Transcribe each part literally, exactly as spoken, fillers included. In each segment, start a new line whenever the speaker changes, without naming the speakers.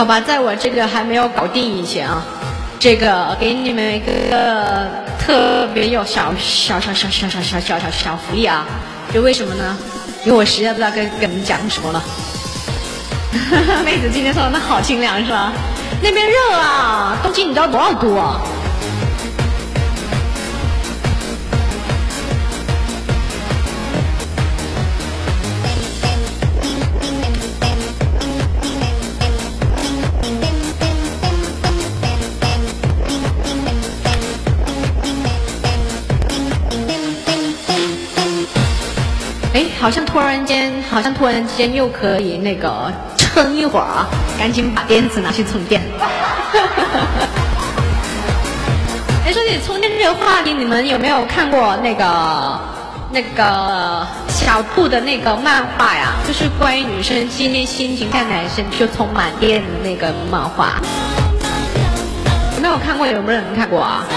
吧，在我这个还没有搞定以前啊，这个给你们一个特别有小小小小小小小小小小福利啊！就为什么呢？因为我实在不知道跟跟你们讲什么了。妹子今天说的好清凉是吧？那边热啊，东京你知道多少度啊？哎，好像突然间，好像突然间又可以那个撑一会儿啊！赶紧把电池拿去充电。哎，说起充电这个话题，你们有没有看过那个那个小兔的那个漫画呀？就是关于女生今天心情看男生就充满电的那个漫画。有没有看过？有没有人看过啊？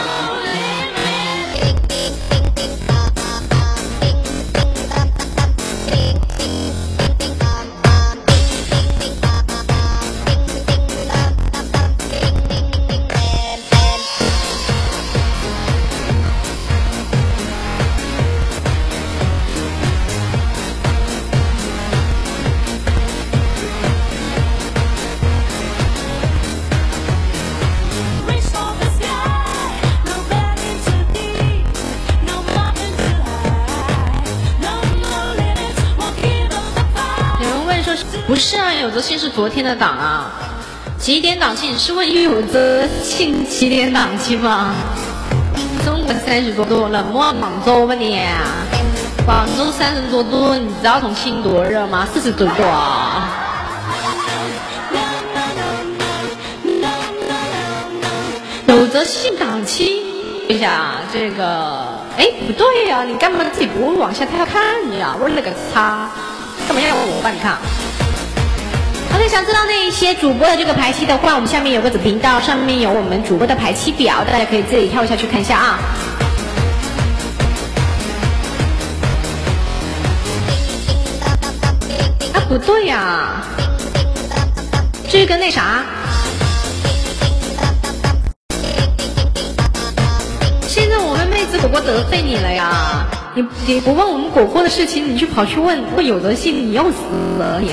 不是啊，有则信是昨天的档啊，几点档期？你是问有则信几点档期吗？中国三十多度，冷漠广州吧你？广州三十多度，你知道重庆多热吗？四十多度啊！有则信档期，一下这个，哎，不对呀、啊，你干嘛自己不往下跳看呀？我勒个擦，干嘛要我帮你看？ OK， 想知道那些主播的这个排期的话，我们下面有个子频道，上面有我们主播的排期表，大家可以自己跳下去看一下啊。啊，不对呀、啊，这个那啥，现在我们妹子果果得罪你了呀！你你不问我们果果的事情，你去跑去问问有德信，你又死了你。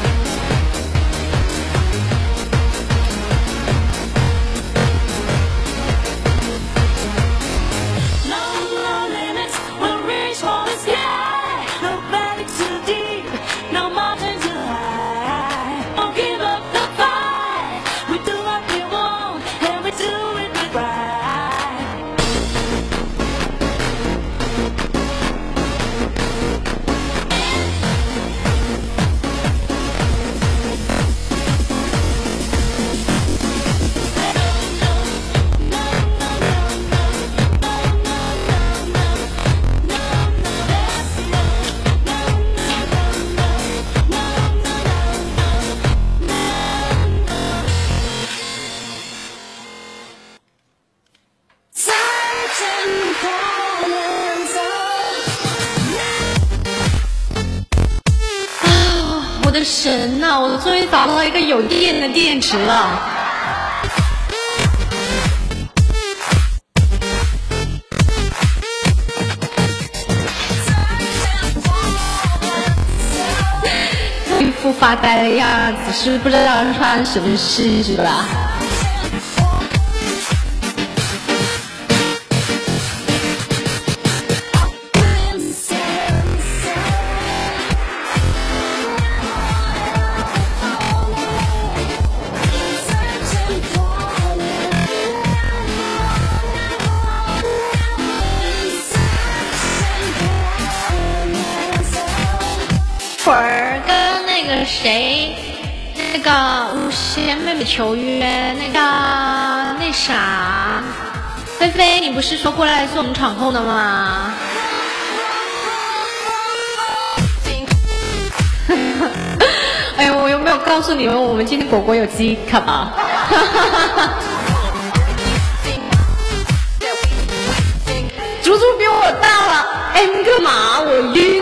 神呐、啊！我终于找到一个有电的电池了。一副发呆的样子，是不知道发生什么事是吧？会儿跟那个谁，那个无限妹妹求约，那个那啥，菲菲，你不是说过来做我们场控的吗？哎呦，我有没有告诉你们，我们今天果果有鸡卡吧？足足比我大了 M 个码，我晕。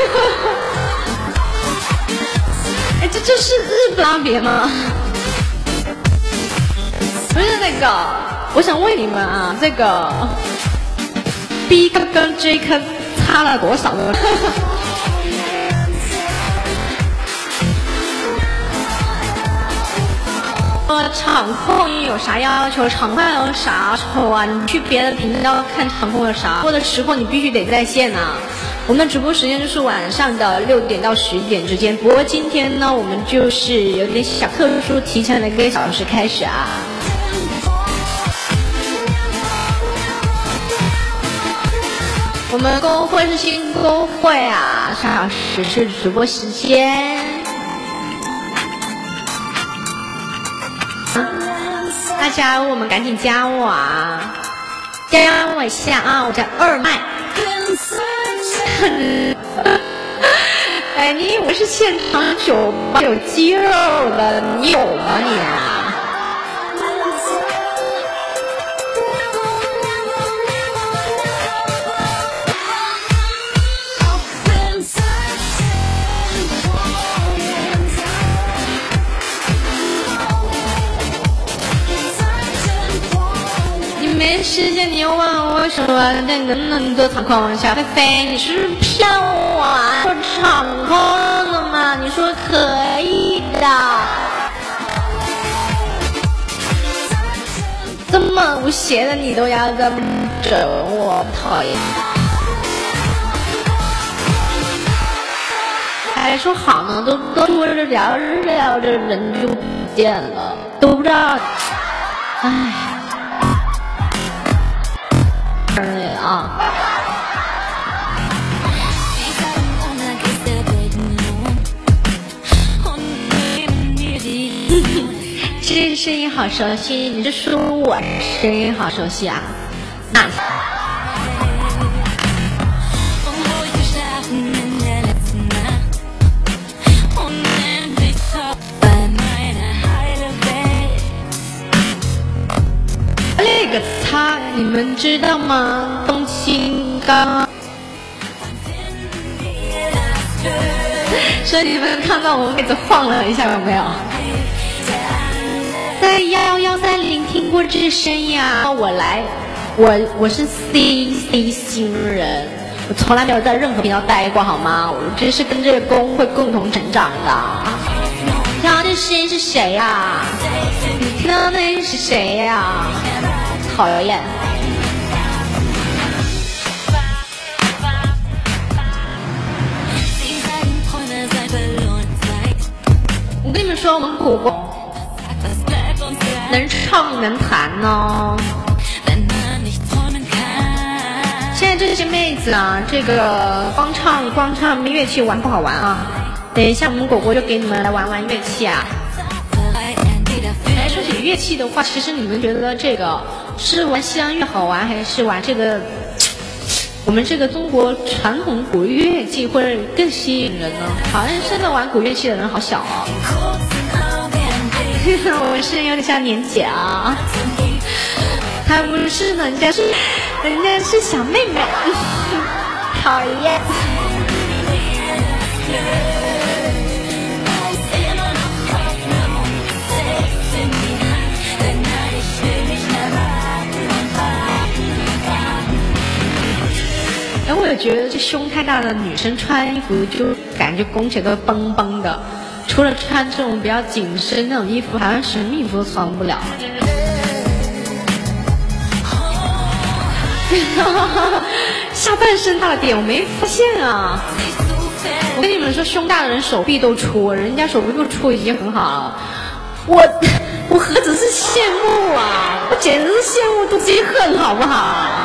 哎，这这是日拉别吗？ 不是那个，我想问你们啊，这个 B 科跟 J 科差了多少个？呃，场控有啥要求？场控有啥要求啊？你去别的频道看场控有啥？播的时候你必须得在线啊。我们的直播时间就是晚上的六点到十点之间。不过今天呢，我们就是有点小特殊，提前了一个小时开始啊。我们公会是新公会啊，三小时是直播时间。大家我们赶紧加我啊，加我一下啊，我叫二麦。哎，你以为是现场酒吧有肌肉的？你有吗你啊？没时间，你又问我为什么那能能做场控？小菲菲，你是骗我啊？做场控的吗？你说可以的，这么无邪的你都要这么整我，讨厌！还说好呢，都都说着聊着聊着人就不见了，都不知道，唉。啊！这声音好熟悉，你是说我声音好熟悉啊？那那个擦，你们知道吗？冬青刚，所以你们看到我妹子晃了一下，有没有？在幺幺三零听过这声音啊！我来，我我是 C C 新人，我从来没有在任何频道待过，好吗？我这是跟这个公会共同成长的。你看这声音是谁呀、啊？你听到那是谁呀、啊？讨厌！我跟你们说，我们苦过。能唱能弹哦。现在这些妹子啊，这个光唱光唱乐器玩不好玩啊。等一下我们果果就给你们来玩玩乐器啊。来说起乐器的话，其实你们觉得这个是玩西洋乐好玩，还是玩这个我们这个中国传统古乐器会更吸引人呢？好像现在玩古乐器的人好小哦。我是有点像年姐啊，她不是，人家是人家是小妹妹，讨厌。哎，我也觉得这胸太大的女生穿衣服就感觉拱起来都绷绷的。除了穿这种比较紧身那种衣服，好像什么衣服都穿不了。下半身大点，我没发现啊！我跟你们说，胸大的人手臂都粗，人家手臂不粗已经很好了。我我何止是羡慕啊，我简直是羡慕妒忌恨，好不好？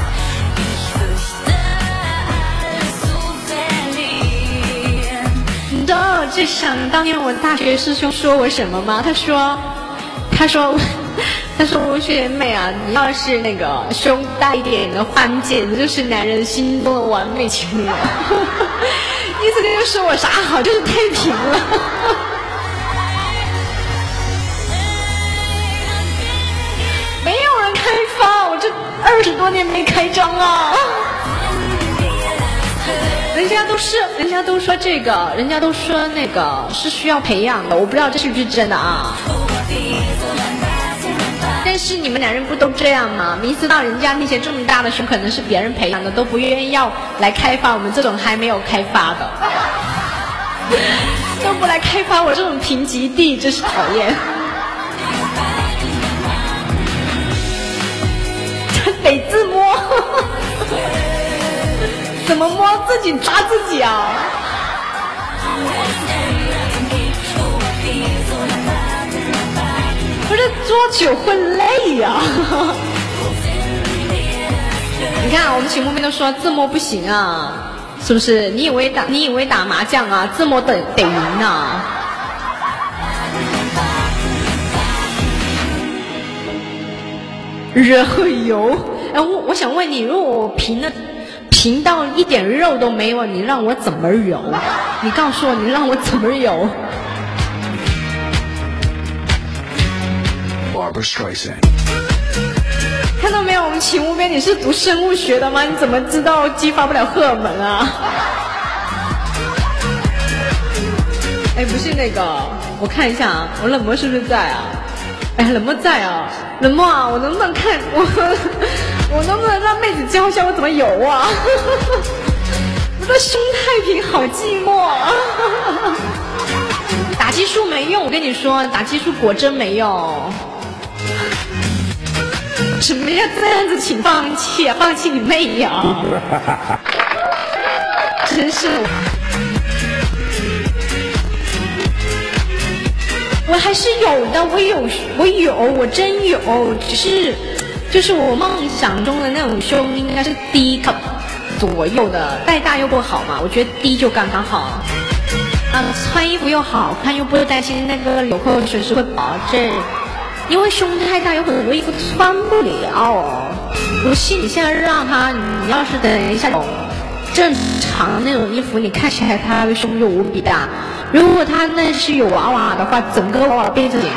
你知道这想当年我大学师兄说我什么吗？他说，他说，他说吴学妹啊，你要是那个胸大一点的话，你简直就是男人心中的完美情人。意思就是说我啥好，就是太平了。没有人开发，我这二十多年没开张啊。人家都是，人家都说这个，人家都说那个是需要培养的，我不知道这是不是真的啊？ 但是你们两人不都这样吗？明知道人家那些这么大的熊可能是别人培养的，都不愿意要来开发我们这种还没有开发的，都不来开发我这种贫瘠地，真是讨厌。得自摸，怎么摸自己抓自己啊？不是桌久会累呀、啊。你看，我们群牧民都说自摸不行啊，是不是？你以为打你以为打麻将啊，自摸得得赢啊？然后油，哎，我我想问你，如果我平了平到一点肉都没有，你让我怎么揉？你告诉我，你让我怎么揉？看到没有，我们勤务编，你是读生物学的吗？你怎么知道激发不了荷尔蒙啊？哎，不是那个，我看一下啊，我冷漠是不是在啊？哎，冷漠在啊，冷漠啊，我能不能看我，我能不能让妹子教一下我怎么游啊？我的胸太平好寂寞啊！打激素没用，我跟你说，打激素果真没用。什么呀？这样子请放弃啊！放弃你妹呀！真是。我还是有的，我有，我有，我真有，只是，就是我梦想中的那种胸应该是低左右的，带大又不好嘛，我觉得低就刚刚好。嗯，穿衣服又好看，又不会担心那个纽扣随时会保证，因为胸太大，有很多衣服穿不了。不信你现在让他，你要是等一下有正常那种衣服，你看起来他的胸就无比大。如果他那是有娃娃的话，整个娃娃变成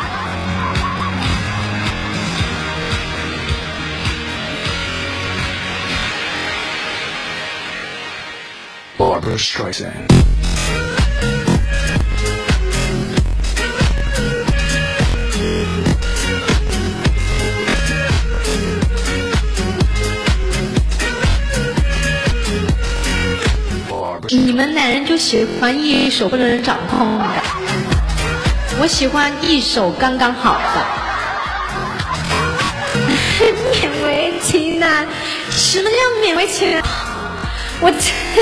Barbra Streisand。
你们男人就喜欢一手不能掌控的，我喜欢一手刚刚好的。勉为其难，什么叫勉为其难？我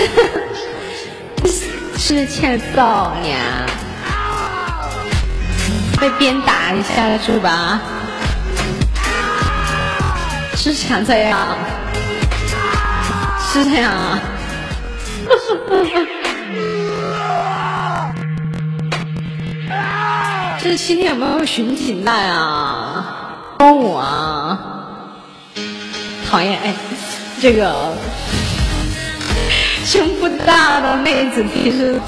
是欠揍你啊！被鞭打一下是吧？是想这样？是这样啊？这今天有没有巡警带啊？帮我啊！讨厌哎，这个胸部大的妹子其实。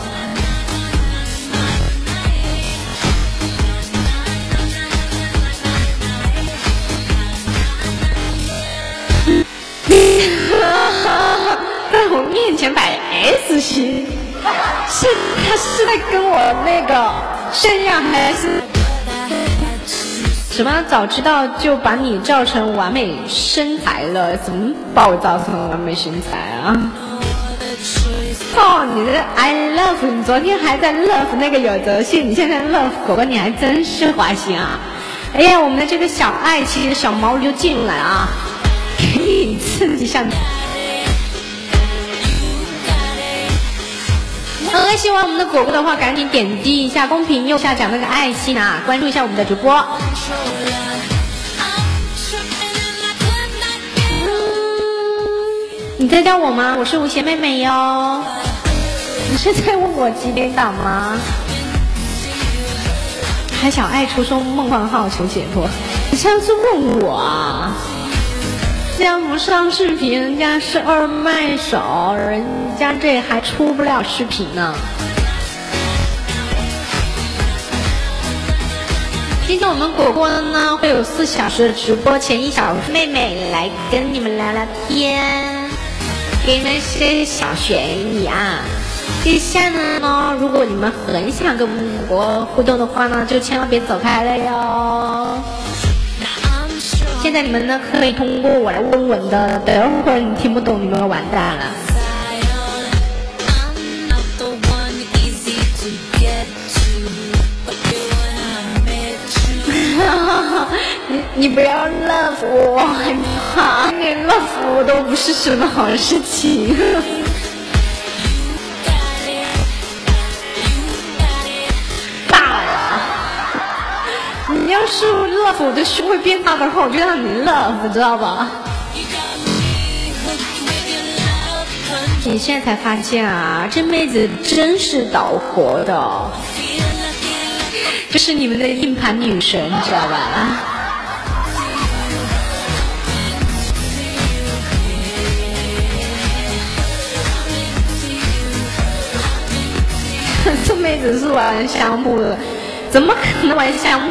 在我面前摆 S 型，是他是在跟我那个炫耀还是什么？早知道就把你造成完美身材了，怎么把我造成完美身材啊？哦，你的 I love， 你昨天还在 love 那个有泽信，你现在 love 狗狗，你还真是花心啊！哎呀，我们的这个小爱妻的小毛就进来啊，给你刺激一下。呃，喜欢我们的果果的话，赶紧点击一下公屏右下角那个爱心啊，关注一下我们的直播。嗯，你在叫我吗？我是无邪妹妹哟。你是在问我几点档吗？还想爱出售梦幻号求解脱？你上次问我啊？人家不上视频，人家是二卖手，人家这还出不了视频呢。今天我们果果呢会有四小时的直播，前一小时妹妹来跟你们聊聊天，给那些小悬疑啊。接下来呢，如果你们很想跟我们果果互动的话呢，就千万别走开了哟。 现在你们呢可以通过我来问问的，等会儿你听不懂，你们完蛋了。你你不要 love 我，我害怕，你 love 我都不是什么好事情。大了，你要是 love 我的胸会变大的话，我就让你 love， 知道吧？你现在才发现啊，这妹子真是倒活的。这是你们的硬盘女神，知道吧？这妹子是玩相扑的，怎么可能玩相扑？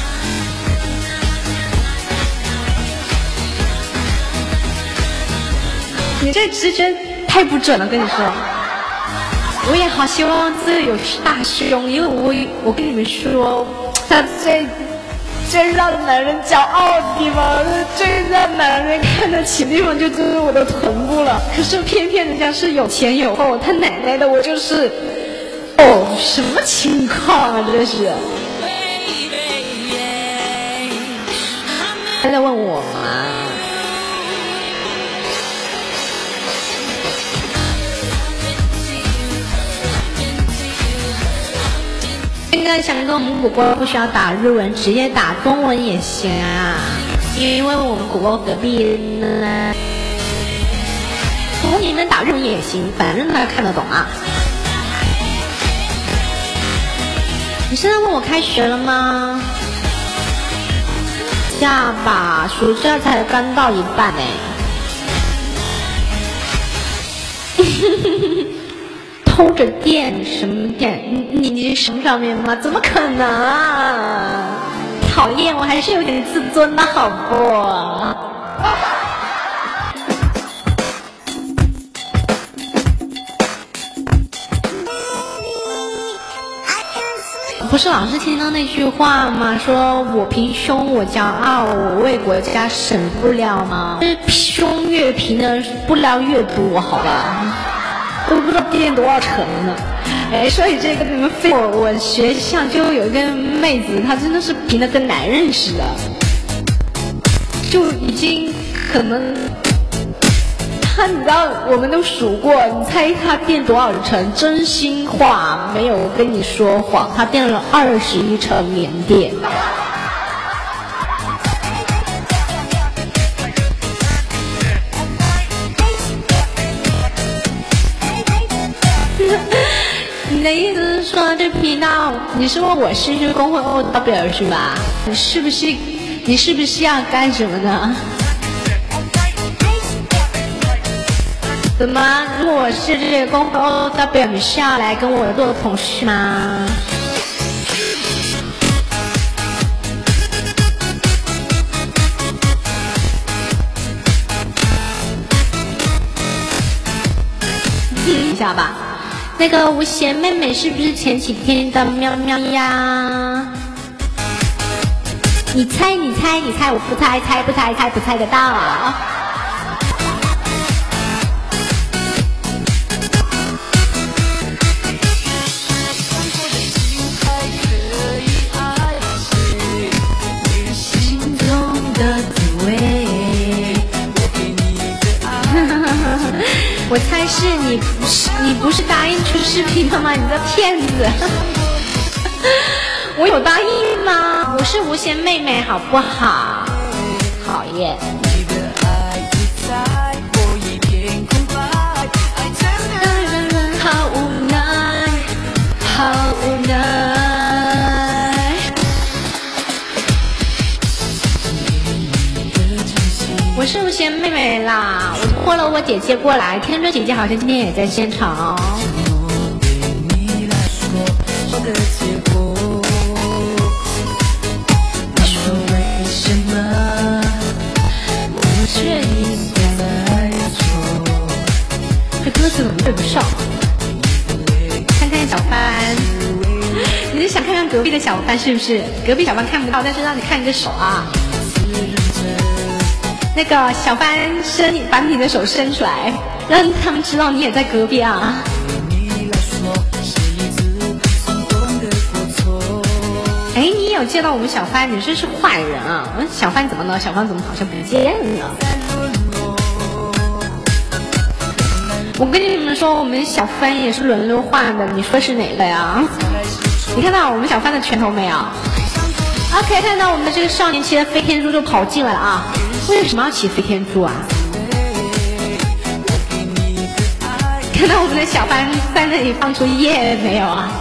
你这直觉太不准了，跟你说。我也好希望自己有大胸，因为我我跟你们说，他最最让男人骄傲的地方，最让男人看得起的地方就就是我的臀部了。可是偏偏人家是有前有后，他奶奶的我就是，哦，什么情况啊？这是。他在问我吗？现在想跟我们果果不需要打日文，直接打中文也行啊，因为我们果果隔壁呢，你们打日文也行，反正他看得懂啊。你现在问我开学了吗？下吧，暑假才刚到一半呢。偷着电什么电？你你什么上面吗？怎么可能啊！讨厌，我还是有点自尊的好不？不是老是听到那句话吗？说我平胸我骄傲，我为国家省不了吗？胸越平的不了越多，好吧？都不知道垫多少层呢。哎，所以这个你们非我我学校就有一个妹子，她真的是平的跟男人似的，就已经可能，她你知道我们都数过，你猜她垫多少层？真心话，没有跟你说谎，她垫了二十一层棉垫。你的意思是说这频道，你是问我是不是公会 O W 是吧？你是不是你是不是要干什么呢？怎么？如果我是这个公会 O W， 你是要来跟我做同事吗？听一下吧。那个无邪妹妹是不是前几天的喵喵呀？你猜你猜你猜，我不猜，猜不猜猜不猜得到。心中的滋味。我猜是你不是你不是答应出视频的吗？你这骗子！我有答应吗？我是无邪妹妹，好不好？讨厌！好无奈，好无奈。我是无邪妹妹啦，我拖了我姐姐过来，天真姐姐好像今天也在现场哦。说为什么我却一再错？这歌词怎么对不上？看看小帆，你是想看看隔壁的小帆是不是？隔壁小帆看不到，但是让你看你的手啊。 那个小帆伸你，把你的手伸出来，让他们知道你也在隔壁啊。哎，你也有见到我们小帆，你真是坏人啊！嗯，小帆怎么了？小帆怎么好像不见了？我跟你们说，我们小帆也是轮流换的，你说是哪个呀？你看到我们小帆的拳头没有？ OK， 看到我们的这个少年骑的飞天猪就跑进来了啊！为什么要骑飞天猪啊？看到我们的小帆在那里放出耶没有啊？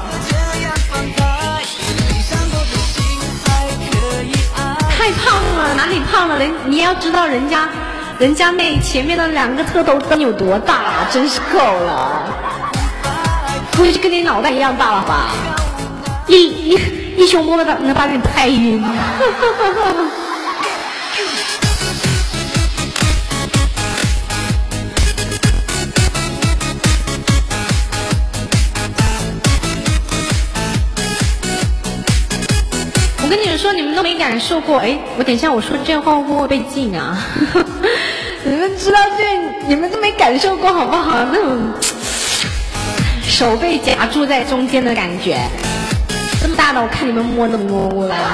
太胖了，哪里胖了？人你要知道人家，人家那前面的两个特头灯有多大啊！真是够了，估计跟你脑袋一样大了吧？一一。一熊摸了把能把你拍晕。我跟你们说，你们都没感受过。哎，我等一下我说这话会不会被禁啊？你们知道这，你们都没感受过好不好？那种手被夹住在中间的感觉。这么大的，我看你们摸都摸过来了，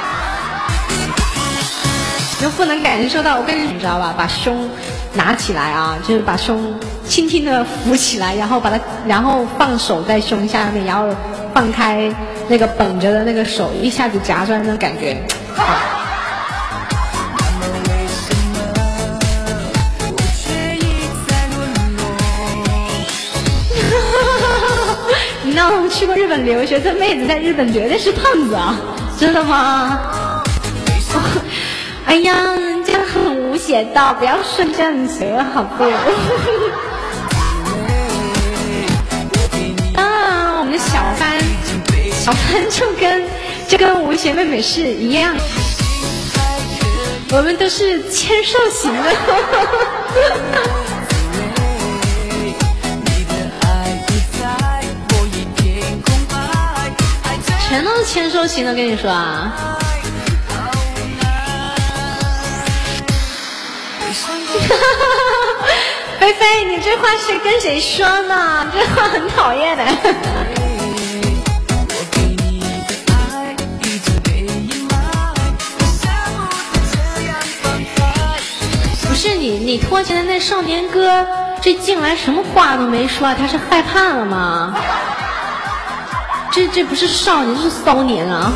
你又不能感受到。我跟你知道吧，把胸拿起来啊，就是把胸轻轻的扶起来，然后把它，然后放手在胸下面，然后放开那个绷着的那个手，一下子夹出来那种感觉。好你知道我去过日本留学，这妹子在日本绝对是胖子啊！真的吗？哎呀，人家很无邪道，不要说这样子好不？啊，我们的小帆，小帆就跟就跟吴邪妹妹是一样，我们都是纤瘦型的。全都是纤瘦型的，跟你说啊！菲菲，你这话是跟谁说呢？这话很讨厌的。不是你，你拖起来那少年哥，这进来什么话都没说，他是害怕了吗？这这不是少年，这是骚年啊！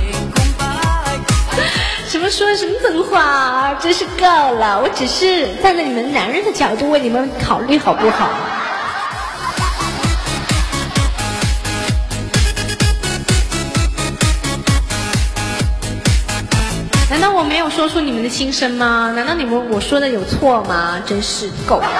什么说什么真话，真是够了！我只是站在你们男人的角度为你们考虑，好不好？难道我没有说出你们的心声吗？难道你们我说的有错吗？真是够了！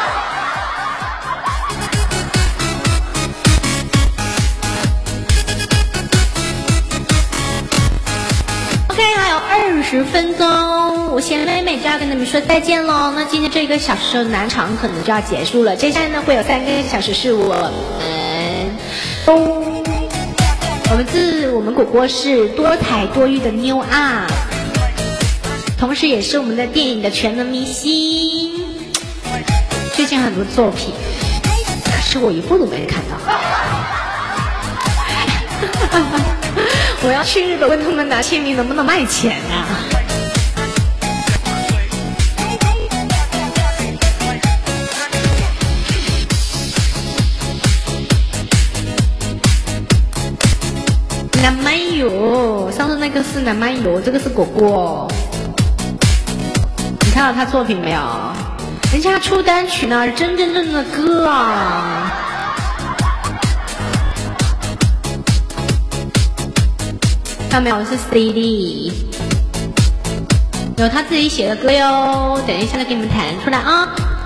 二十分钟，我贤妹妹就要跟你们说再见喽。那今天这个小时的南场可能就要结束了，接下来呢会有三个小时是我们都，我们自我们果果是多才多艺的妞啊，同时也是我们的电影的全能明星，最近很多作品，可是我一部都没看到。我要去日本问他们拿签名能不能卖钱啊？南蛮油，上次那个是南蛮油，这个是果果。你看到他作品没有？人家出单曲呢，真真正正的歌啊！看到没有？是 C D， 有他自己写的歌哟。等一下再给你们弹出来啊！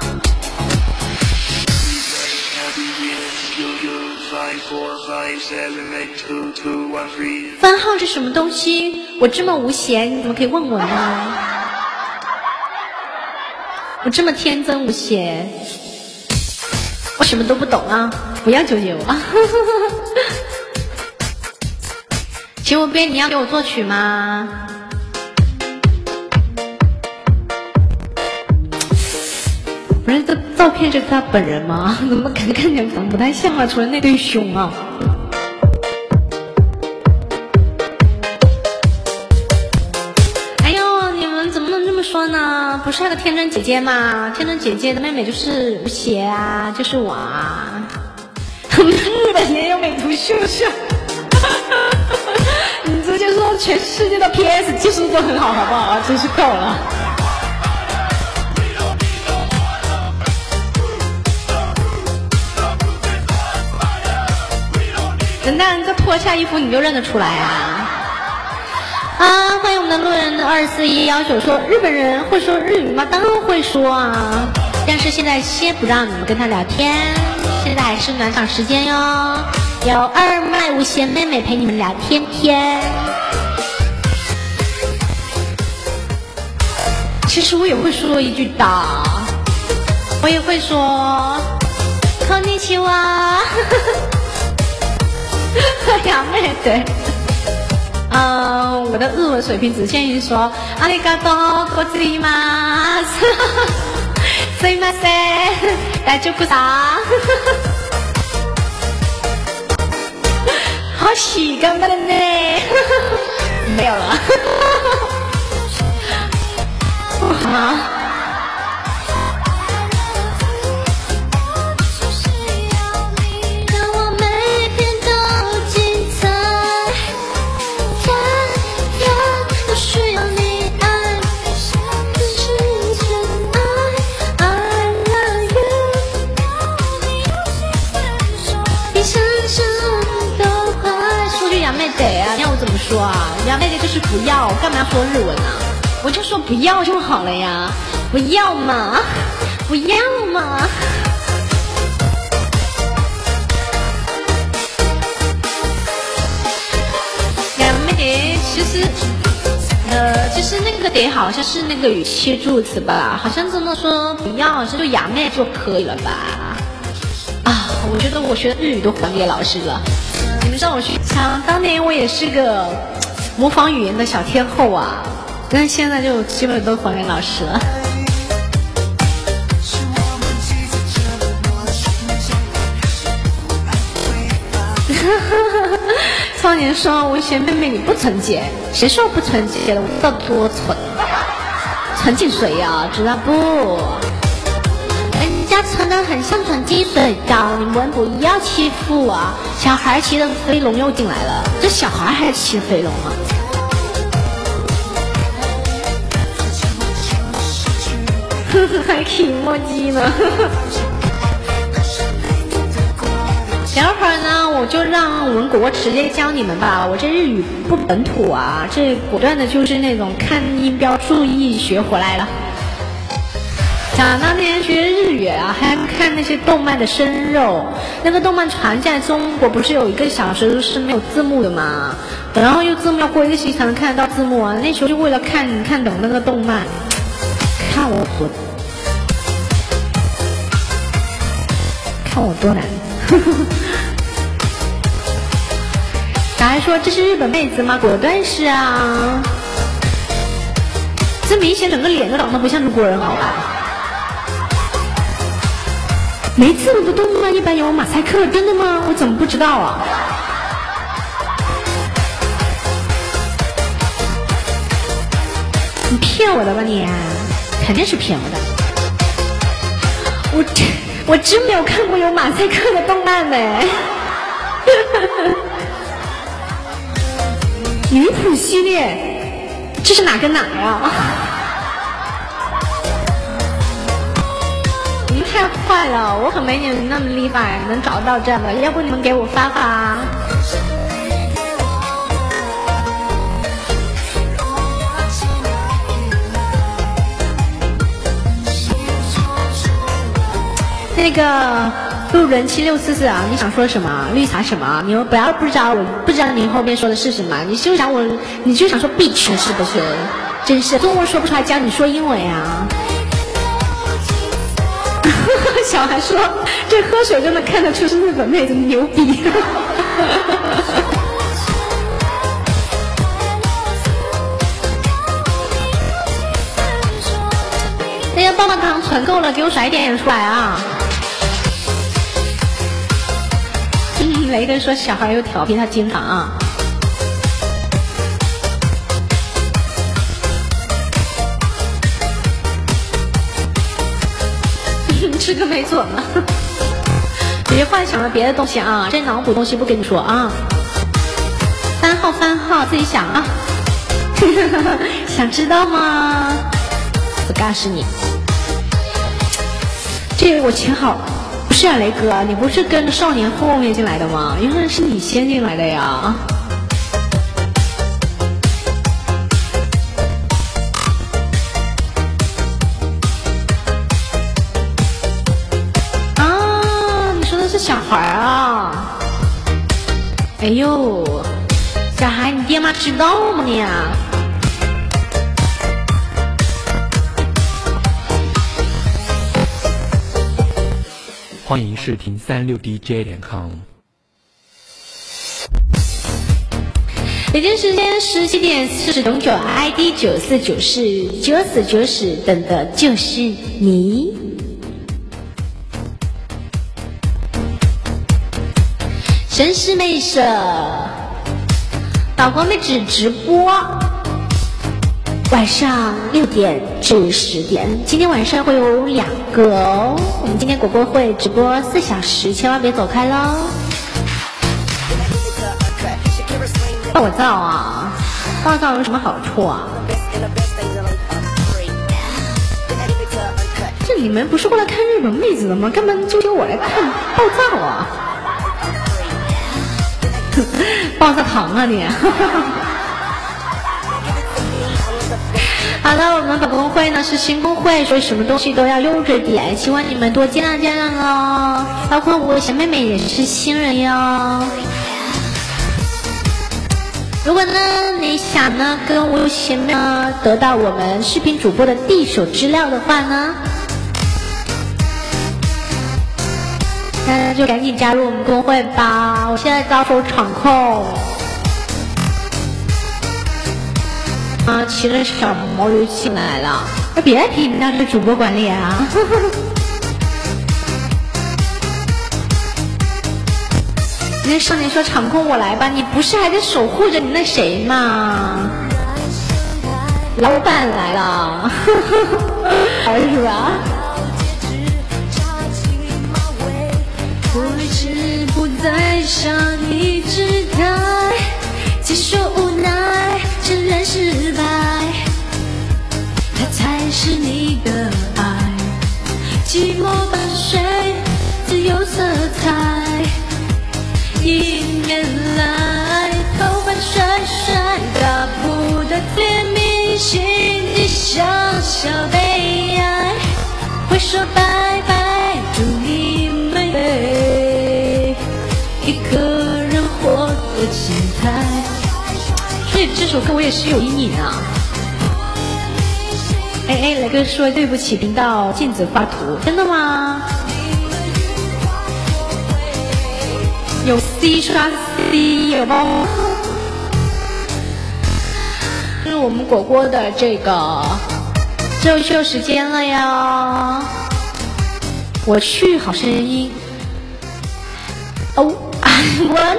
番号是什么东西？我这么无邪，你怎么可以问我呢？我这么天真无邪，我什么都不懂啊！不要纠结我。请问编，你要给我作曲吗？ 不是这照片就是他本人吗？怎么感觉看起来长不太像啊？除了那对胸啊。哎呦，你们怎么能这么说呢？不是那个天真姐姐吗？天真姐姐的妹妹就是吴邪啊，就是我啊。日本也有美图秀秀。你直接说全世界的 P S 技术都很好，好不好？真是够了。人家这脱下衣服你就认得出来啊！啊，欢迎我们的路人二四一幺九说，日本人会说日语吗？当然会说啊，但是现在先不让你们跟他聊天，现在还是暖场时间哟。有二麦无邪妹妹陪你们聊天天。其实我也会说一句的，我也会说こんにちは。呀妹对，嗯，我的日文水平只限于说ありがとうございます。すいません、大丈夫だ。好喜頑張るね。没有了。啊。对啊，要我怎么说啊？杨妹妹就是不要，干嘛要说日文啊？我就说不要就好了呀，不要嘛，不要嘛。杨妹妹其实，呃，其实那个得好像是那个语气助词吧，好像这么说不要，好像就杨妹就可以了吧？啊，我觉得我学的日语都还给老师了。你们知道我去想当年我也是个模仿语言的小天后啊，但是现在就基本都还给老师了。少年说文学妹妹你不纯洁，谁说不纯洁的？我知道多纯，纯进水呀、啊，知道不？人家存的很像纯净水的，你们不要欺负啊！小孩骑的飞龙又进来了，这小孩还骑飞龙啊？呵呵，还骑墨迹呢。等会儿呢，我就让文国直接教你们吧。我这日语不本土啊，这果断的就是那种看音标注意学回来了。想当年学日语啊，还看那些动漫的生肉，那个动漫传在中国不是有一个小时是没有字幕的吗？然后又字幕要过一个星期才能看得到字幕啊。那时候就为了看看懂那个动漫，看我多，看我多难。咱还说这是日本妹子吗？果断是啊，这明显整个脸都长得不像中国人，好吧？没字幕的动漫一般有马赛克，真的吗？我怎么不知道啊？你骗我的吧你？肯定是骗我的。我真我真没有看过有马赛克的动漫呢。女仆系列，这是哪跟哪呀？你们太坏了，我可没你们那么厉害，能找到这样的，要不你们给我发发。那个路人七六四四啊，你想说什么？绿茶什么？你们不要不知道，我不知道你后面说的是什么，你就想我，你就想说 bitch 是不是？真是中文说不出来，教你说英文啊！小孩说这喝水就能看得出是日本妹子，牛逼！那个棒棒糖存团购了，给我甩一点点出来啊！嗯，雷哥说小孩又调皮，他经常啊。吃个没错呢，别幻想了别的东西啊，这脑补东西不跟你说啊。三号番号自己想啊，想知道吗？我告诉你，这个我请好，不是啊，雷哥，你不是跟少年后面进来的吗？原来是你先进来的呀。小孩啊，哎呦，小孩，你爹妈知道吗你啊？
欢迎视听三六 D J 点 com。
北京时间十七点四十九 ，I D 九四九四九死九死，等的就是你。绅士妹社，岛国妹纸直播，晚上六点至十点。今天晚上会有两个哦。我们今天果果会直播四小时，千万别走开喽。暴躁啊，暴躁有什么好处啊？这你们不是过来看日本妹子的吗？干嘛就由我来看暴躁啊？暴躁糖啊你！好了，我们本公会呢是新公会，所以什么东西都要悠着点，希望你们多见谅见谅哦。包括我小妹妹也是新人哟。如果呢你想呢跟我小妹呢得到我们视频主播的第一手资料的话呢，那就赶紧加入我们公会吧！我现在遭受场控，啊，骑着小毛驴进来了，那别听那是主播管理啊！那少年说场控我来吧，你不是还在守护着你那谁吗？老板来了，是吧？我一直不再向你指代，接受无奈，承认失败，它才是你的爱。寂寞伴随，自由色彩，迎面来，头发甩甩，大步的甜蜜，心底小小悲哀，会说拜拜，祝你美美，一个人活得精彩。所以这首歌我也是有阴影啊。哎哎，雷哥说对不起，频道禁止发图，真的吗？有 C 刷 C 有吗？就是我们果果的这个周秀时间了呀。我去好声音哦，我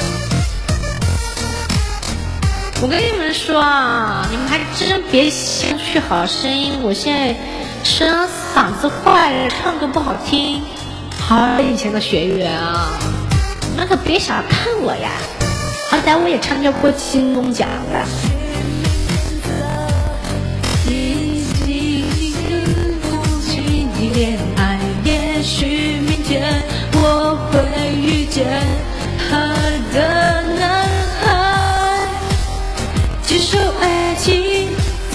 我跟你们说啊，你们还真别想去好声音，我现在声嗓子坏了，唱歌不好听，好以前的学员啊，你们可别小看我呀，好歹我也参加过金钟奖的。恋爱，也许明天我会遇见他的男孩。接受爱情，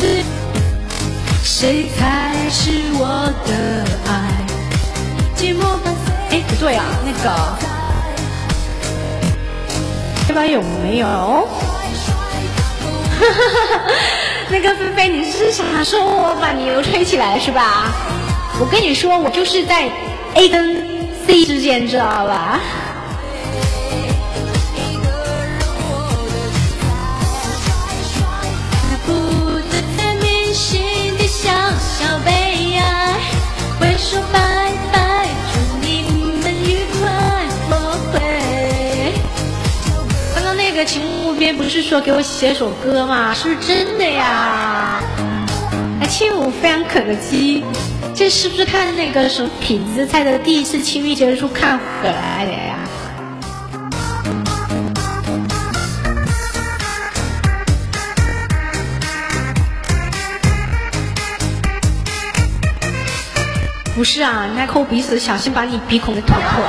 谁才是我的爱？寂寞伴随。哎，不对啊，那个，这边有没有？哈哈哈哈！那个菲菲，你是想说我把你又吹起来是吧？我跟你说，我就是在 A 跟 C 之间，知道吧？不得太明心的小小悲哀， 个秦牧边不是说给我写首歌吗？是不是真的呀？哎，亲我非常肯德基，这是不是看那个什么痞子菜的第一次亲密结束看回来的呀？不是啊，人家抠鼻屎，小心把你鼻孔给捅破。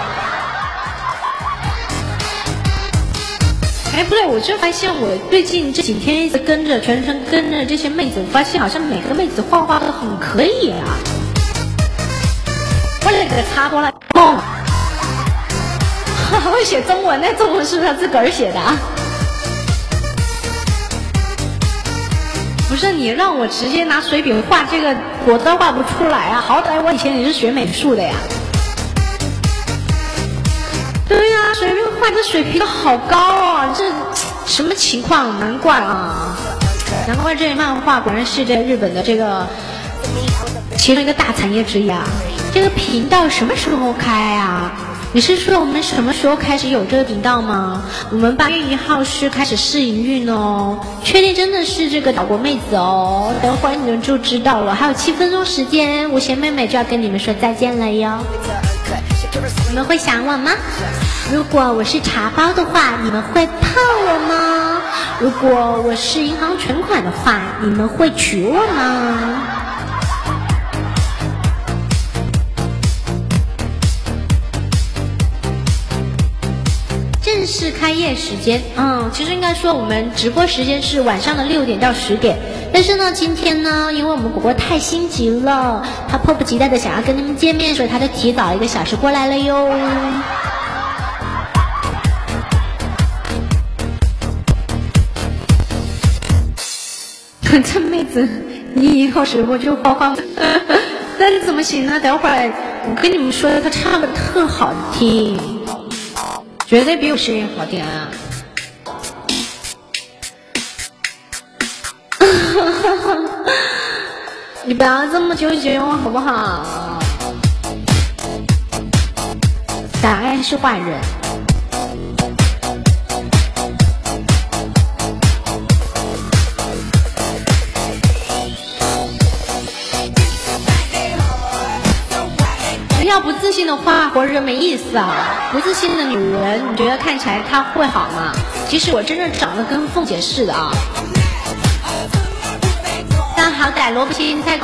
哎，不对，我就发现我最近这几天一直跟着全程跟着这些妹子，我发现好像每个妹子画画都很可以啊。我来给他插过来，梦，会写中文，那中文是不是他自个儿写的啊？不是你让我直接拿水笔画这个，我都画不出来啊！好歹我以前也是学美术的呀。对呀、啊，水笔画这水平都好高啊！这什么情况？难怪啊，难怪这漫画果然是这日本的这个其中一个大产业之一啊。这个频道什么时候开啊？你是说我们什么时候开始有这个频道吗？我们八月一号是开始试营运哦，确定真的是这个岛国妹子哦，等会儿你们就知道了。还有七分钟时间，无邪妹妹就要跟你们说再见了哟。你们会想我吗？如果我是茶包的话，你们会泡我吗？如果我是银行存款的话，你们会娶我吗？正式开业时间，嗯，其实应该说我们直播时间是晚上的六点到十点，但是呢，今天呢，因为我们果果太心急了，他迫不及待的想要跟你们见面，所以他就提早一个小时过来了哟。这妹子，你以后直播就花花，那你怎么行呢？等会儿我跟你们说，他唱的特好听。绝对比我声音好听啊！你不要这么纠结我好不好？小爱是坏人。要不自信的话，活着没意思啊！不自信的女人，你觉得看起来她会好吗？其实我真的长得跟凤姐似的啊！但好歹萝卜青菜，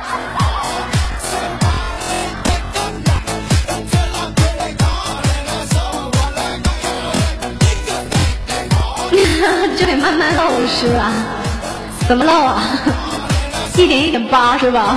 就得慢慢漏是吧？怎么漏啊？一点一点扒是吧？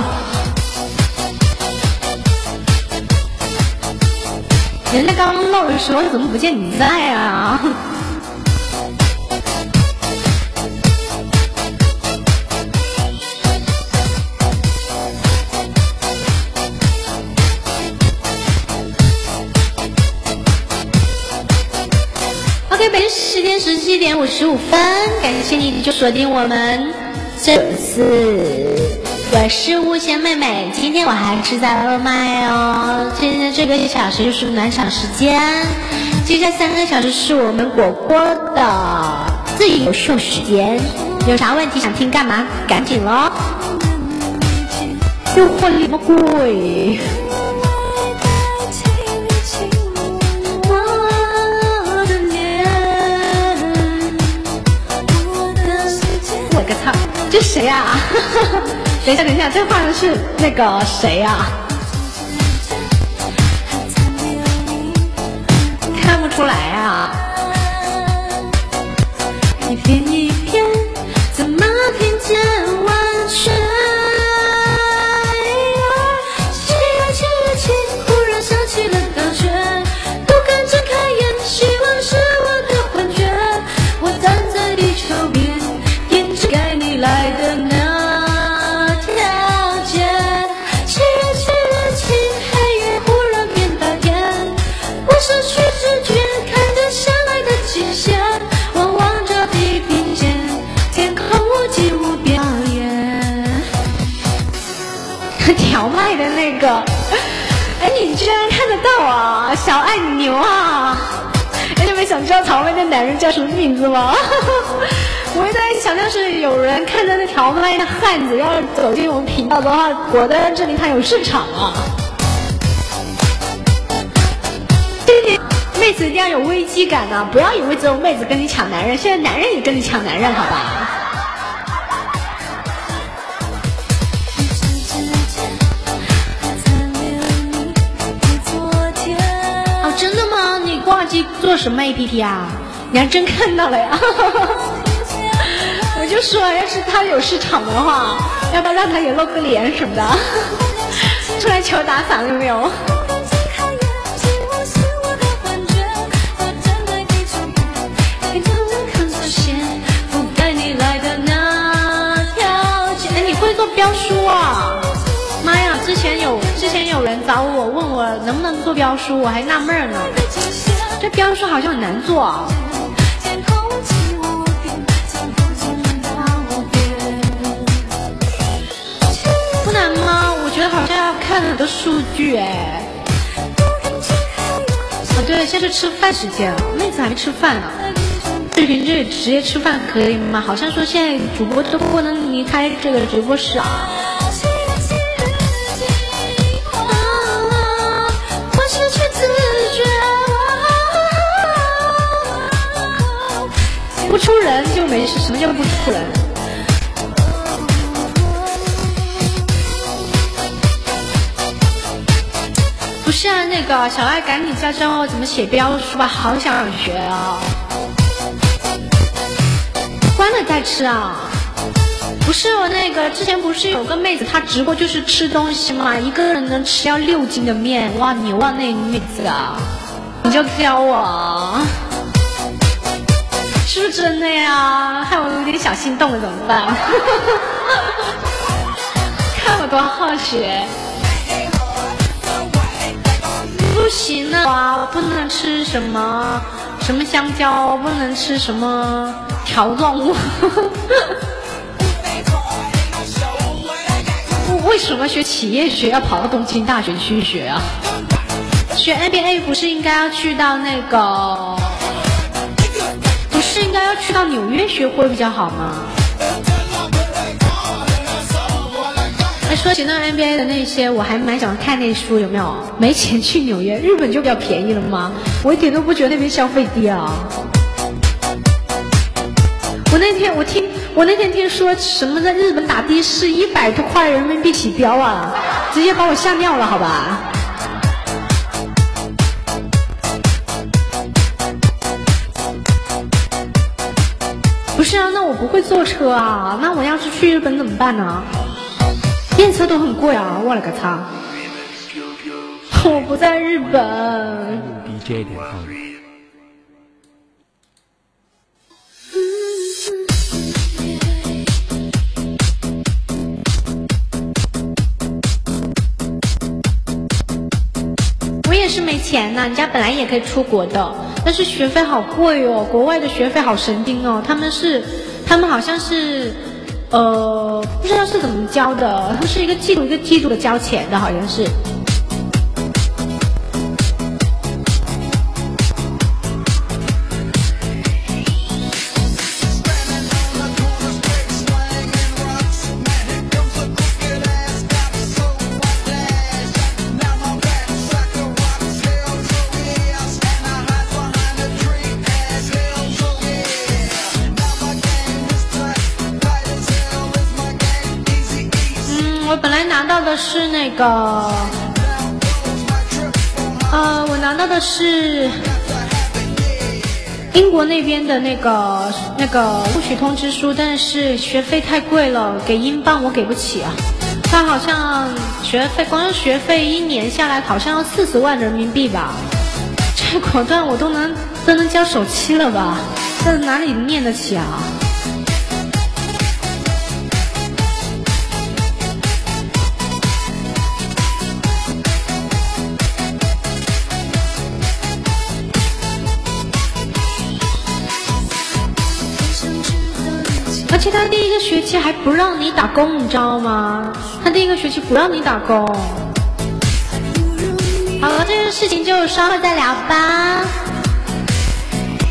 人家刚刚漏的时候怎么不见你在啊？OK， 北京时间十七点五十五分，感谢你就锁定我们这次。我是无邪妹妹，今天我还是在二麦哦。现在这个小时就是暖场时间，接下来三个小时是我们果果的自由秀时间。有啥问题想听干嘛？赶紧咯！又换什么鬼？我个操！这谁呀、啊？等一下，等一下，这画的是那个谁呀、啊？看不出来啊！一片一片，怎么听见完全？亲爱亲爱亲，忽然想起了大学，不敢睁开眼，希望是我的幻觉。我站在地球边，沿着该你来的那。调麦的那个，哎，你居然看得到啊！小爱你牛啊！哎，你们想知道场外的男人叫什么名字吗？我也在想，要是有人看到那条麦的汉子要是走进我们频道的话，果然这里他有市场啊！这点妹子一定要有危机感啊！不要以为只有妹子跟你抢男人，现在男人也跟你抢男人，好吧？哦，真的吗？你挂机做什么 A P P 啊？你还真看到了呀！我就说，要是他有市场的话，要不要让他也露个脸什么的，出来求打赏有没有？哎，你会做标书啊？妈呀！之前有之前有人找我问我能不能做标书，我还纳闷呢。这标书好像很难做啊。不难吗？我觉得好像要看很多数据哎。哦对，现在是吃饭时间了，妹子还没吃饭呢。视频这里直接吃饭可以吗？好像说现在主播都不能离开这个直播室啊。我失去自觉，不出人就没事。什么叫不出人？不是啊，那个小爱，赶紧教教我怎么写标书吧，好想学啊！关了再吃啊？不是我那个之前不是有个妹子，她直播就是吃东西嘛，一个人能吃掉六斤的面，哇牛啊那妹子啊！你就教我，是不是真的呀？害我有点小心动了，怎么办？看我多好学。不行啊，我不能吃什么什么香蕉，不能吃什么条状物。为什么学企业学要跑到东京大学去学啊？学 N B A 不是应该要去到那个，不是应该要去到纽约学会比较好吗？哎，说起那 N B A 的那些，我还蛮想看那书，有没有？没钱去纽约，日本就比较便宜了吗？我一点都不觉得那边消费低啊。我那天我听我那天听说什么在日本打的士一百多块人民币起标啊，直接把我吓尿了，好吧？不是啊，那我不会坐车啊，那我要是去日本怎么办呢？电车都很贵啊，我勒个擦！我不在日本。
D J 点 com。
我也是没钱呐，人家本来也可以出国的，但是学费好贵哦，国外的学费好神经哦，他们是，他们好像是。呃，不知道是怎么交的，它是一个季度一个季度的交钱的，好像是。拿到的是那个，呃，我拿到的是英国那边的那个那个录取通知书，但是学费太贵了，给英镑我给不起啊。他好像学费光学费一年下来好像要四十万人民币吧，这果断我都能都能交首期了吧？这哪里念得起啊？而且他第一个学期还不让你打工，你知道吗？他第一个学期不让你打工。好了，这件事情就稍后再聊吧。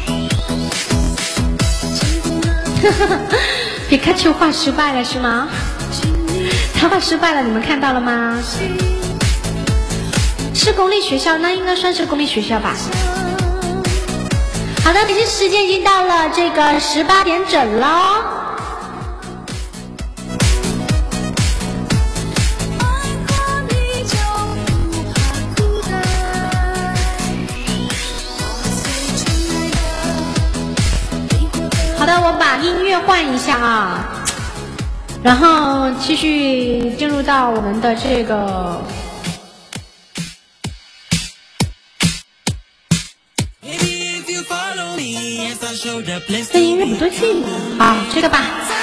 皮卡丘画失败了是吗？他画失败了，你们看到了吗？是公立学校，那应该算是公立学校吧。好的，北京时间已经到了这个十八点整了。好的，我把音乐换一下啊，然后继续进入到我们的这个。这音乐不对劲啊，这个吧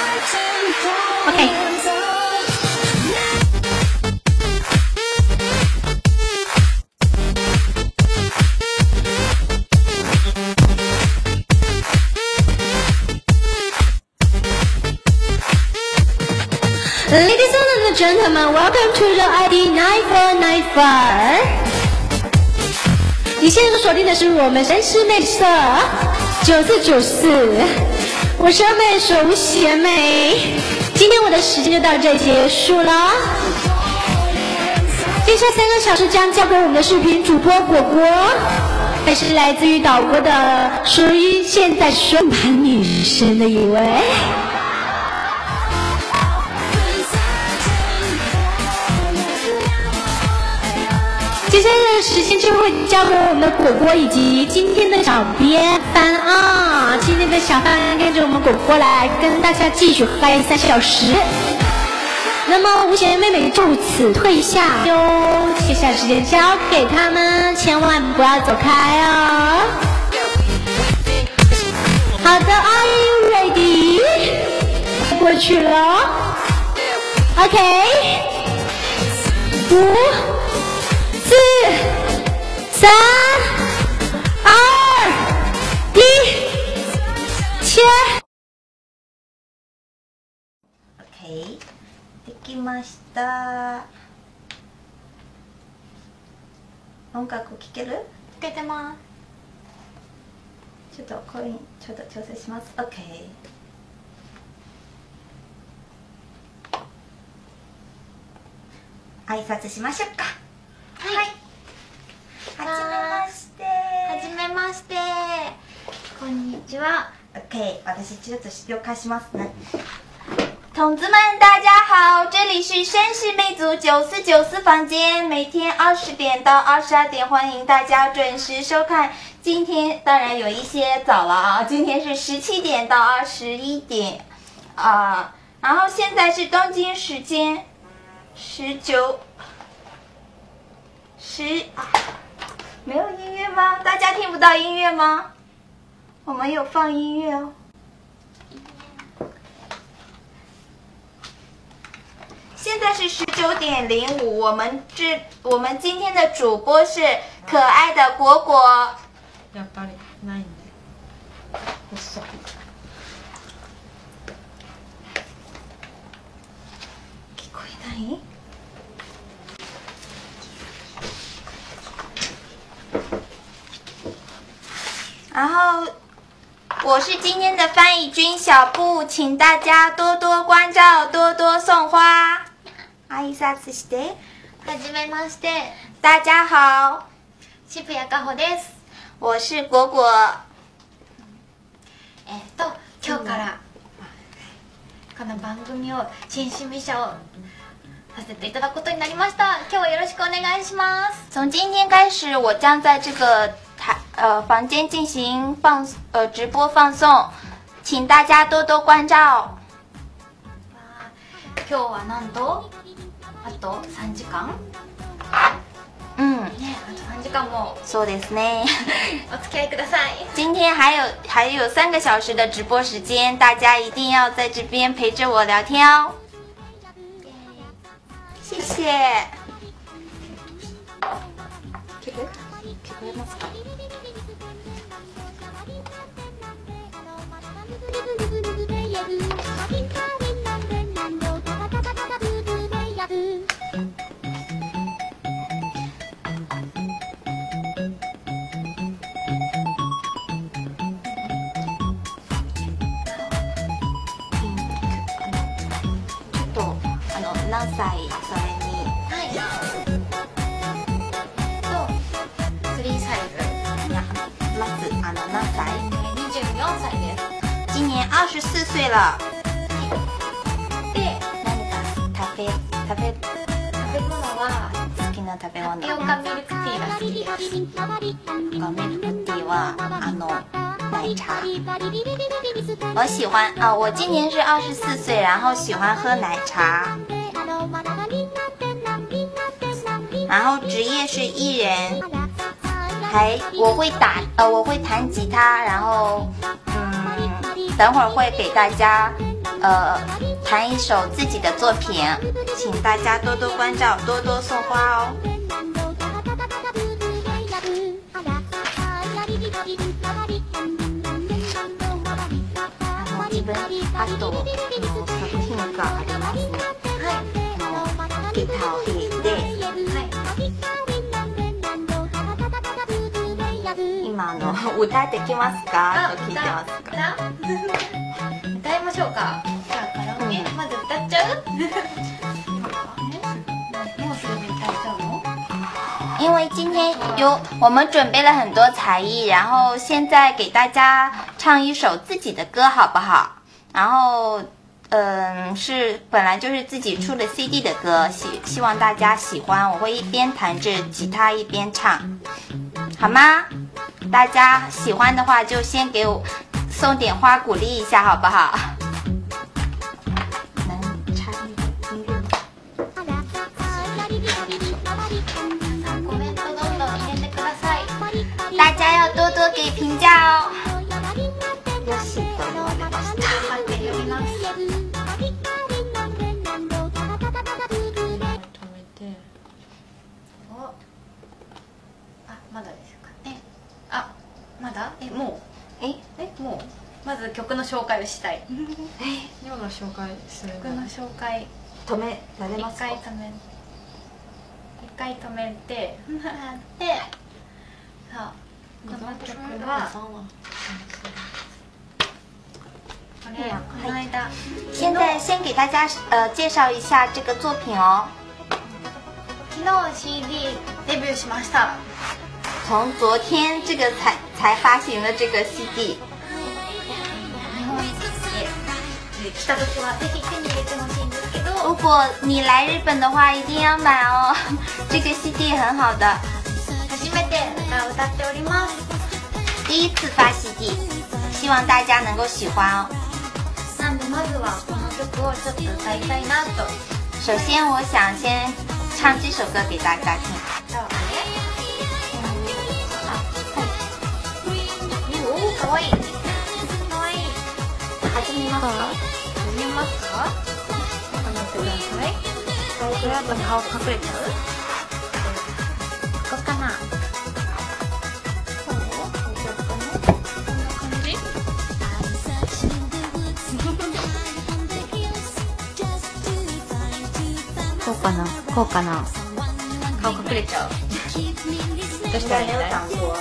，OK。Ladies and gentlemen, welcome to the I D nine four nine four。你现在锁定的是我们绅士美色九四九四，我是美手贤美。今天我的时间就到这结束了，接下来三个小时将交给我们的视频主播果果，还是来自于岛国的，属于现在顺盘女神的一位。接下来的时间就会交给我们的果果以及今天的小编番啊，今天的小番跟着我们果果来跟大家继续嗨三小时。那么吴贤妹妹就此退下哟，接下来时间交给他们，千万不要走开哦。好的 ，Are you ready？ 过去了 ，OK， 五。四、三、二、一，切。
OK， できました。音楽聴ける？
聴けてます。
ちょっと声ちょっと調整します。OK。挨拶しましょうか。はい。はじめまして。
はじめまして。こんにちは。
OK， 私ちょっと了解しますね。同志们，大家好，这里是绅士魅族九四九四房间，每天二十点到二十二点，欢迎大家准时收看。今天当然有一些早了啊，今天是十七点到二十一点啊、呃，然后现在是东京时间十九。十啊，没有音乐吗？大家听不到音乐吗？我们有放音乐哦。现在是十九点零五，我们这我们今天的主播是可爱的果果。やっぱりないんで。嘘。聞こえない？然后我是今天的翻译君小布，请大家多多关照，多多送花。挨拶して。
はじめまして。
大家好。
渋谷かほです。
我是果果。
えっと今日からこの番組を新趣味者をさせていただくことになりました。今日はよろしくお願いします。
从今天开始，我将在这个台呃房间进行放呃直播放送，请大家多多关照。
今日はなんとあと三時間。
嗯，
ね、あと三時間も。
そうですね。
お付き合いください。
今天还有还有三个小时的直播时间，大家一定要在这边陪着我聊天哦。谢谢。聞こえますか？ 何歳？それに。
はい。とフリーサイズ。
いや、まずあの何歳？
にじゅうよんさいです。
今年二十四岁了。
で、
何か食べ食べ
食べ物は
好きな食べ物。
タピオカミルクティーが好きです。
ミルクティーはあの奶茶。我喜欢啊、呃，我今年是二十四岁，然后喜欢喝奶茶。然后职业是艺人，还我会打呃我会弹吉他，然后嗯等会儿会给大家呃弹一首自己的作品，请大家多多关照，多多送花哦。あの自分あとの作品がありますね。
はい。
あのギターを弾いて。今あの歌できますかと聞いてますか。
歌いましょうか。じゃあカラオケ、うん、まず歌っちゃう？もうすぐ歌っちゃうの？
因为今天有我们准备了很多才艺，然后现在给大家唱一首自己的歌好不好？然后嗯是本来就是自己出的 C D 的歌，希希望大家喜欢。我会一边弹着吉他一边唱，好吗？大家喜欢的话就先给我送点花鼓励一下好不好？能插那个音乐。大家要多多给评价哦。よしと言われました。
あ、まだですかね。あ、まだ？え、もう？え、え、もう？まず曲の紹介をしたい。
え、今の紹介するの？
曲の紹介。
止められますか？
一回止め。一回止めて、で、さあ、この曲は。これ、この間。
现在先给大家呃介绍一下这个作品哦。
昨日 C D デビューしました。
从昨天这个才才发行了这个 C D。
日本へ来た時はぜひ手に入れてほしいんですけど。
如果你来日本的话，一定要买哦。这个 C D 很好的。
初めて歌っております。
第一次发 C D， 希望大家能够喜欢哦。
なんでまずはこの曲をちょっと歌いたいなと。
首先，我想先唱这首歌给大家听。
じゃあね。おお、かわいい。かわいい。
始めますか？
始めますか？頑張ってください。これは顔隠れちゃう？ここかな？そう？大丈夫かな？こんな感じ？こうかな？こうかな？顔隠れちゃう。どうしたらいいんだい？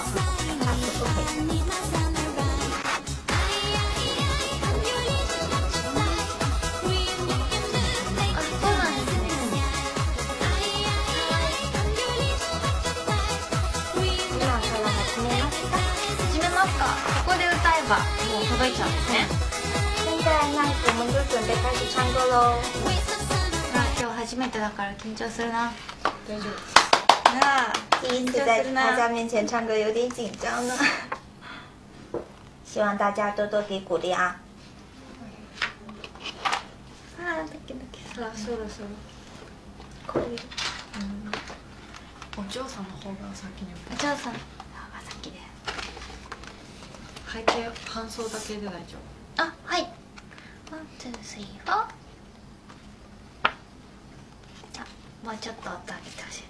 ここで歌えばもう届いちゃうんですね。
现在那我们就准备开始唱歌喽。
今日初めてだから緊張するな。大丈夫。
那第一次在大家面前唱歌有点紧张呢。希望大家多多给鼓励啊。
あードキドキする。
そろそろ
こういう。
お嬢さんの方が先に
お嬢さん。
背景半奏だけで大丈夫。
あ、はい。ワン、ツー、スリー、フォー。じゃあ、もうちょっと音上げてほしい。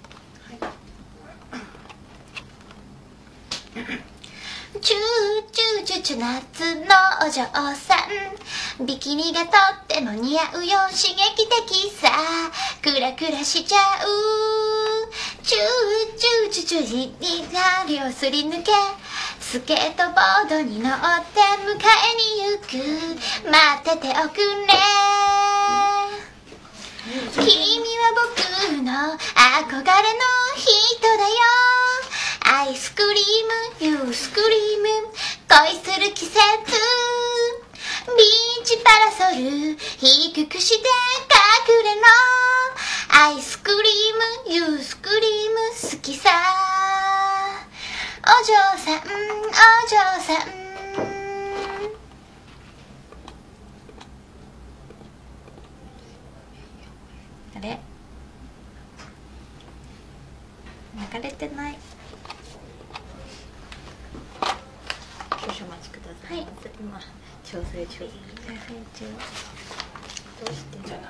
はい。チューチューチューチュ夏のお嬢さん、ビキニがとっても似合うよ、刺激的さ、クラクラしちゃう。チューチューチューチューに光をすり抜け、スケートボードに乗って迎えに行く、待ってておくれ。 君は僕の憧れの人だよ。アイスクリーム、ユースクリーム、恋する季節。ビーチパラソル、低くして隠れろ。アイスクリーム、ユースクリーム、好きさ。お嬢さん、お嬢さん。あれ流れてない。
少々お待ちください。はい、今調整中。調整中。どうしてじゃな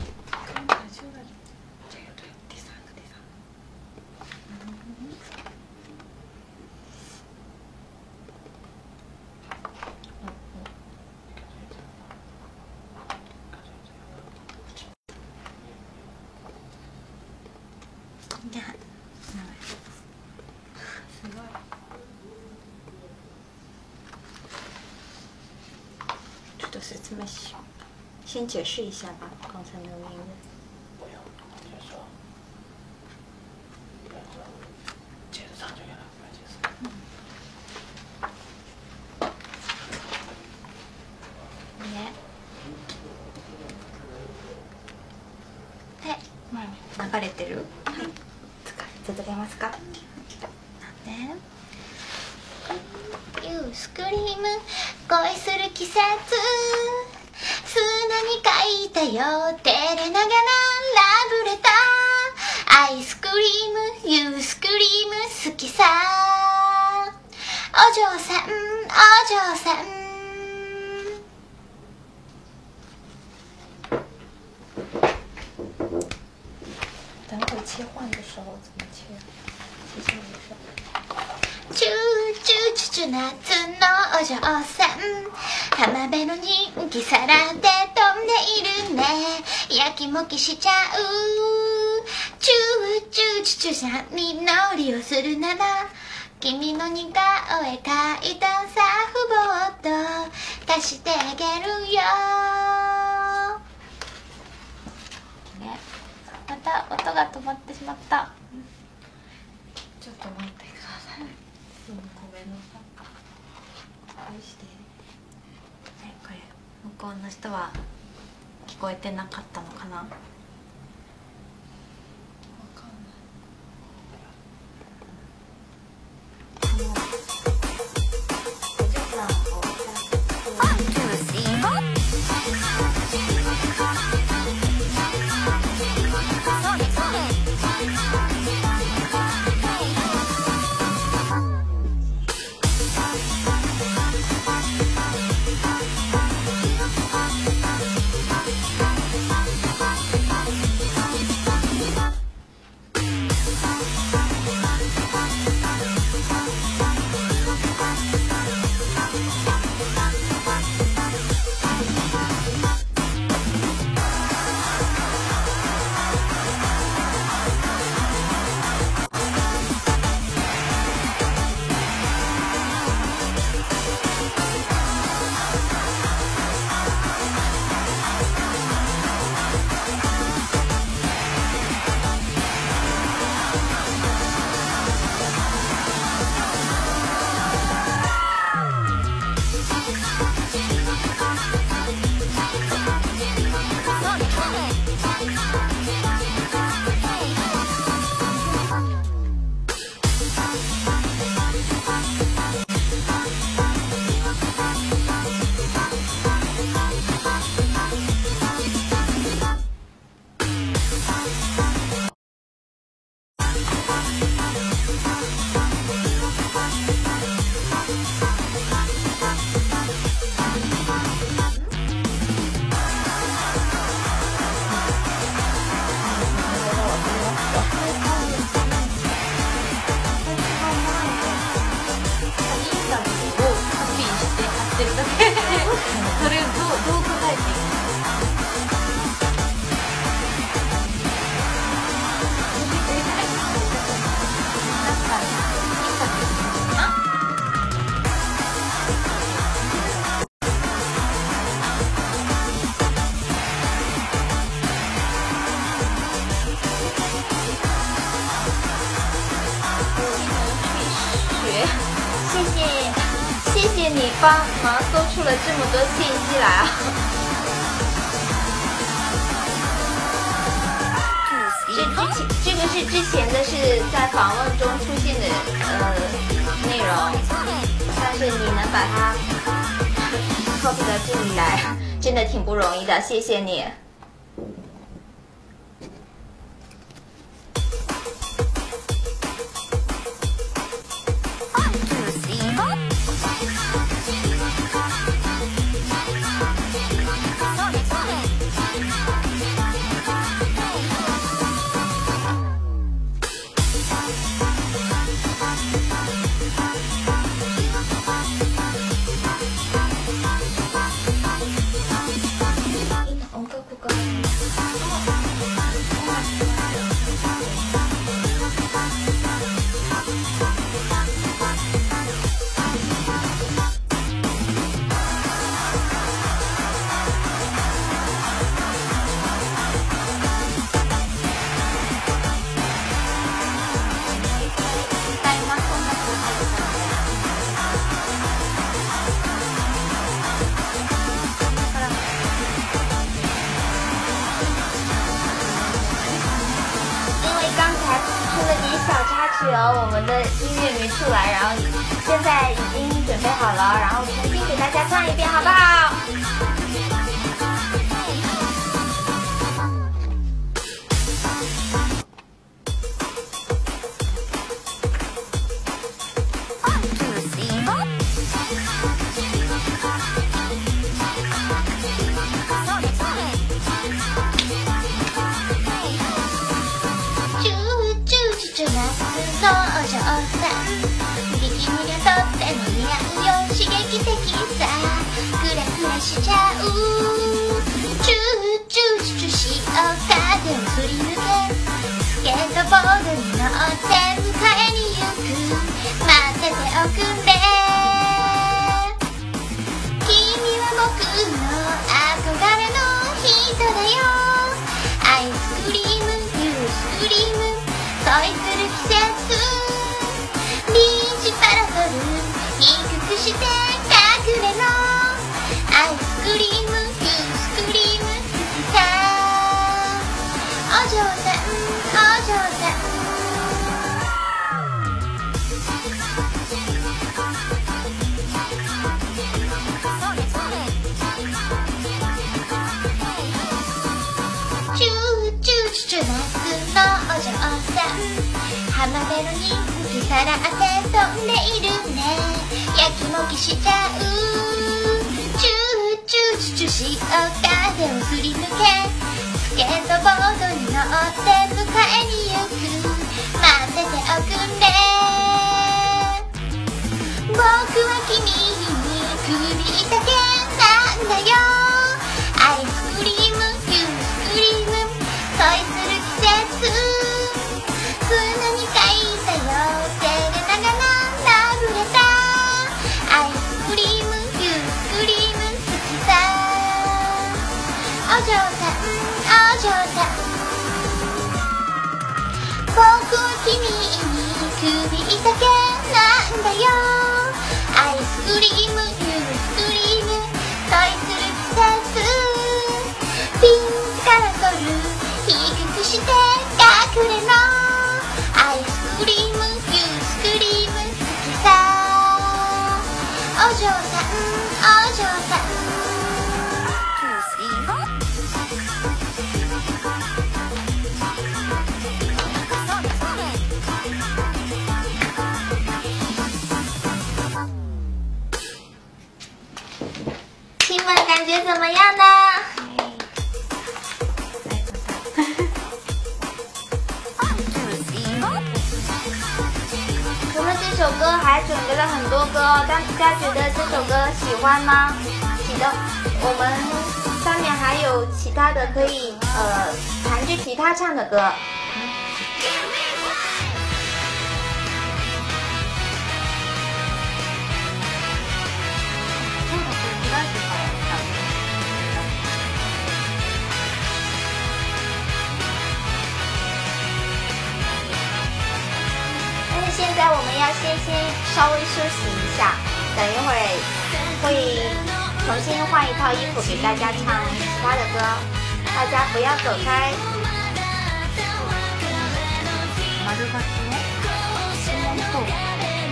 説明しよう。先解释一下吧，刚才那个音乐。
不用，接着说。接着唱就行了，不要解释。
ね。はい。流れてる？はい。続けますか？なんで？
ユースクリーム、恋する季節。砂に書いたよ、照れながらラブレター。アイスクリーム、ユースクリーム、好きさ。お嬢さん、お嬢さん。
等会切换的时候怎么切？谢谢你说。
チューチューチュチュ夏のお嬢さん。浜辺の人気さらって飛んでいるね。やきもきしちゃう。チューチューチュチュさんに乗りをするなら、君の似顔絵描いたサーフボード貸してあげるよ。ね、また音が止まってしまった。
ちょっと待ってください。ごめんなさい。こうして。はい、これ向こうの人は聞こえてなかったのかな。わかんない。
「
发马上搜出了这么多信息来啊！这之前这个是之前的是在访问中出现的呃内容，但是你能把它copy到这里来，真的挺不容易的，谢谢你。我们的音乐没出来，然后现在已经准备好了，然后重新给大家唱一遍，好不好？しちゃうチューチューチューしようか手をすり抜けスケートボードに乗って迎えに行く待ってておくれ君は僕の憧れの人だよアイスクリームユースクリーム恋する季節ビーチパラソル低くして隠れろアイスクリームユースクリーム好きさお嬢さんお嬢さんチューチューチュー夏のお嬢さん浜辺の人気さらって飛んでいるねやきもきしちゃうチューチューチューチューしようか手をすり抜けスケートボードに乗って迎えに行く待ってておくれ僕は君に首だけなんだよアイスクリームユースクリーム恋する季節砂に書いたよ照れながらラブレターアイスクリームユースクリームお嬢さんお嬢さん僕は君に首だけなんだよアイスクリームユースクリーム恋する季節ピンクからソル低くして隠れろアイスクリームユースクリーム好きさお嬢さんお嬢さん亲们感觉怎么样呢？除了这首歌，还准备了很多歌哦。大家觉得这首歌喜欢吗？喜的，我们上面还有其他的可以呃弹着吉他唱的歌。但是现在我们要先先稍微休息一下，等一会儿会重新换一套衣服给大家唱其他的歌，大家不要走开。
丸抜の質問と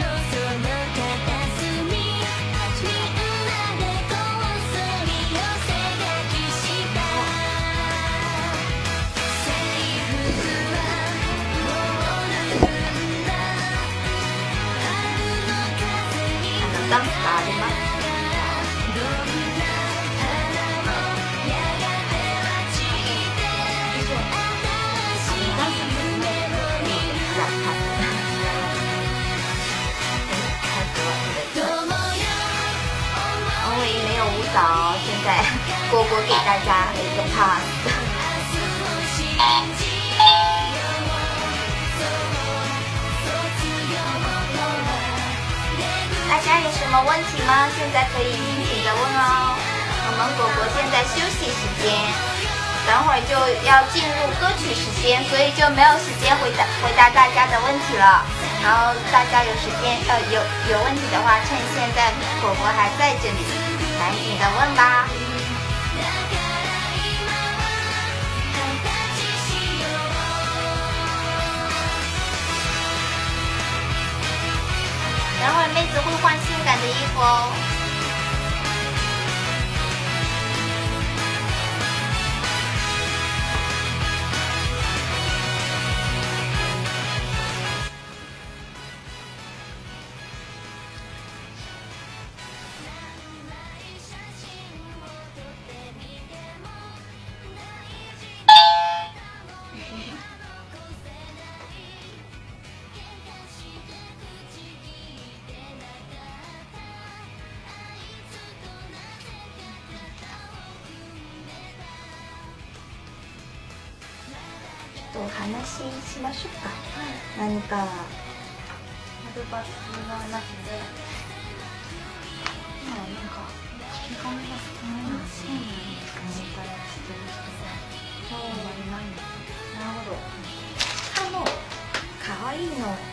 ダンスがあります。因为没有舞蹈，现在果果给大家一个 pass。大家有什么问题吗？现在可以尽情的问哦。我们果果现在休息时间，等会儿就要进入歌曲时间，所以就没有时间回答回答大家的问题了。然后大家有时间呃有有问题的话，趁现在果果还在这里，赶紧的问吧。等会儿妹子会换性感的衣服哦。お話ししましょうか。何かアドバイスがなくて、まあなんか時間が少ないので、何からしてる人があまりないので。なるほど。歯の可愛いの、あの、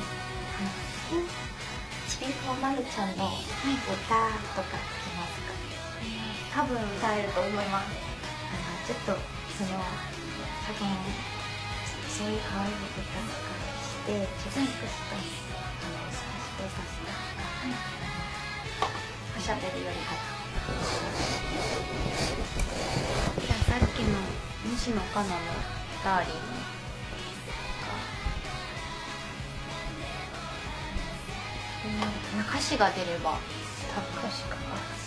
ちびっこまるちゃんの歌とか聞きますか？多分歌えると思います。ちょっとその多分。そういう可愛い歌とかして、ちょっと少しとあの少しとさせたおしゃべりよりは
じゃあさっきの西野カナのダーリンの歌詞が出れば多分歌詞が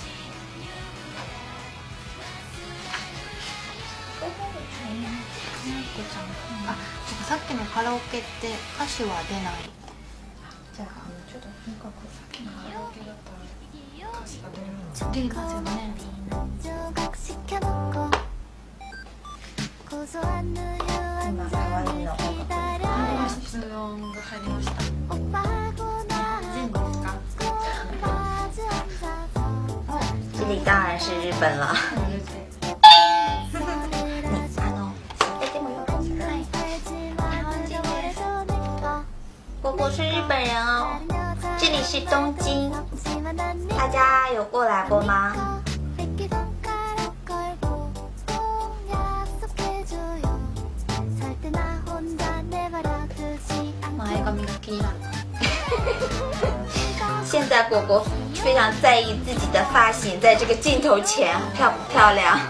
あ、さっきのカラオケって歌詞は出ない。
じゃあ、あのちょっととにかくさっきのカラオケだったら歌詞が出るの
出ますよね。
今可愛いの音楽
室音が入りました。全部ですか？
这里当然是日本了。果果是日本人哦，这里是东京，大家有过来过吗？
前髪が気になる。
现在果果非常在意自己的发型，在这个镜头前漂不漂亮？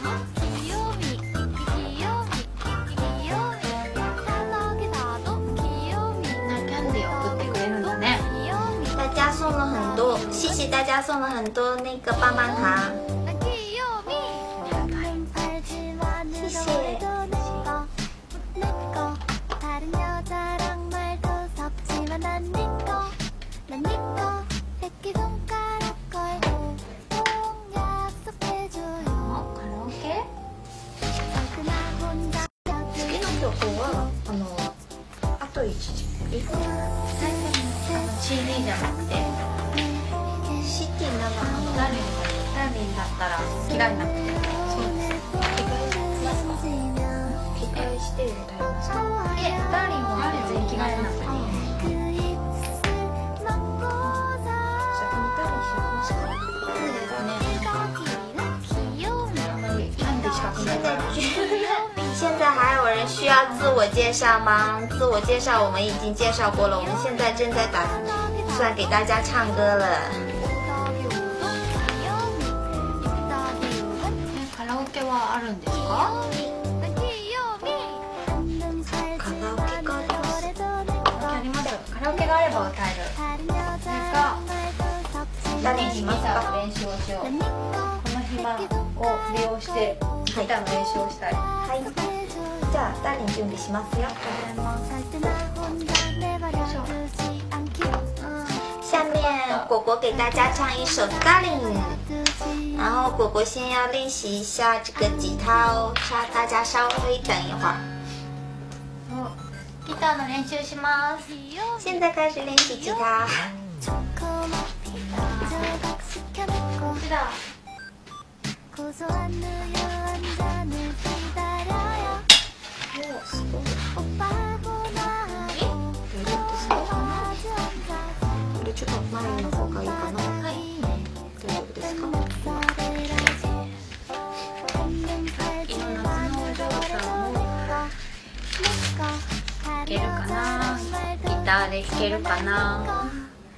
送了很多，谢谢大家送了很多那个棒棒糖，谢谢。次の曲はあのあと一時え
シーディー じゃなくて
シティなの
ダーリンダーリンだったら嫌いなくてそうです
吹き替えして歌いますか？
え、ダーリンは全然嫌いなくて
じゃあ歌にしますか？ 现在现在还有人需要自我介绍吗？自我介绍我们已经介绍过了，我们现在正在打算给大家唱歌了。
カラオケはあるんですか？
カラオケがあります。
あります。カラオケがあれば歌える。それか
誰にしますか？
練習をしよう。この暇を利用してギターの練習をしたい。
はい。じゃあ誰に準備しますよ。下面果果给大家唱一首《Darling》，然后果果先要练习一下这个吉他哦，稍大家稍微等一会儿。
ギターの練習します。
现在开始练习吉他。
こちら。
これちょっと前の方がいいかな。
はい。
大丈夫ですか？
今夏のお嬢さんも弾けるかな。ギターで弾けるかな。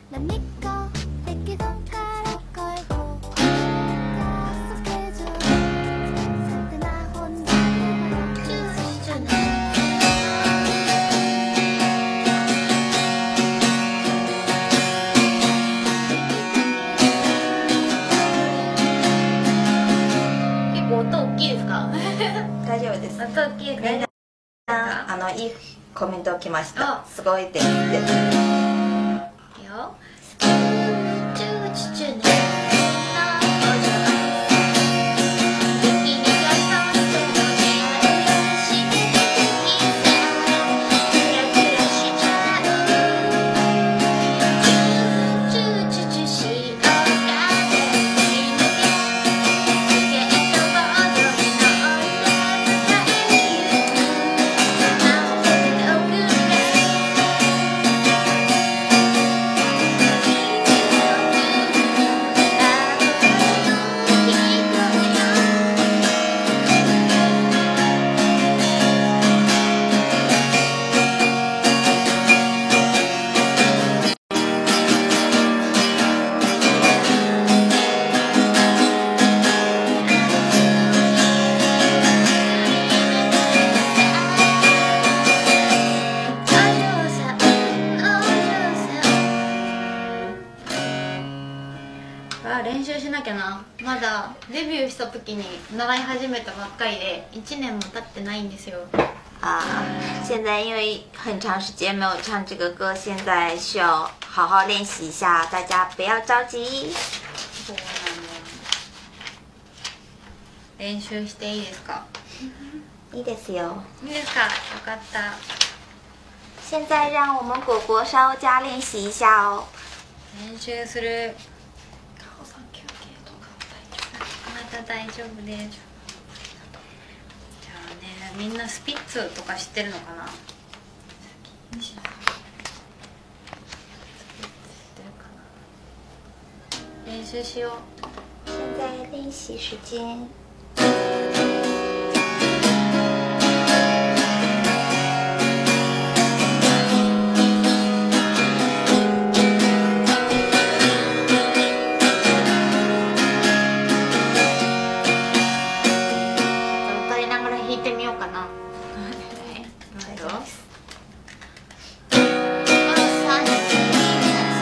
結構音大きいですか？
大丈夫です。
音大きいですね。
あのいいコメント来まし
あ
た。すごいって言って。
いいよ。チューチュチュね。練習しなきゃな。まだデビューした時に習い始めたばっかりでいちねんも経ってないんですよ。
啊，现在因为很长时间没有唱这个歌，现在需要好好练习一下，大家不要着急。
そうなの。練習していいですか？
いいですよ。
いいですか？よかった。
现在让我们果果稍微加练习一下哦。
練習する。また大丈夫です。じゃあね、みんなスピッツとか知ってるのかな？スピッツ知ってるかな？練習しよう。
现在练习时间。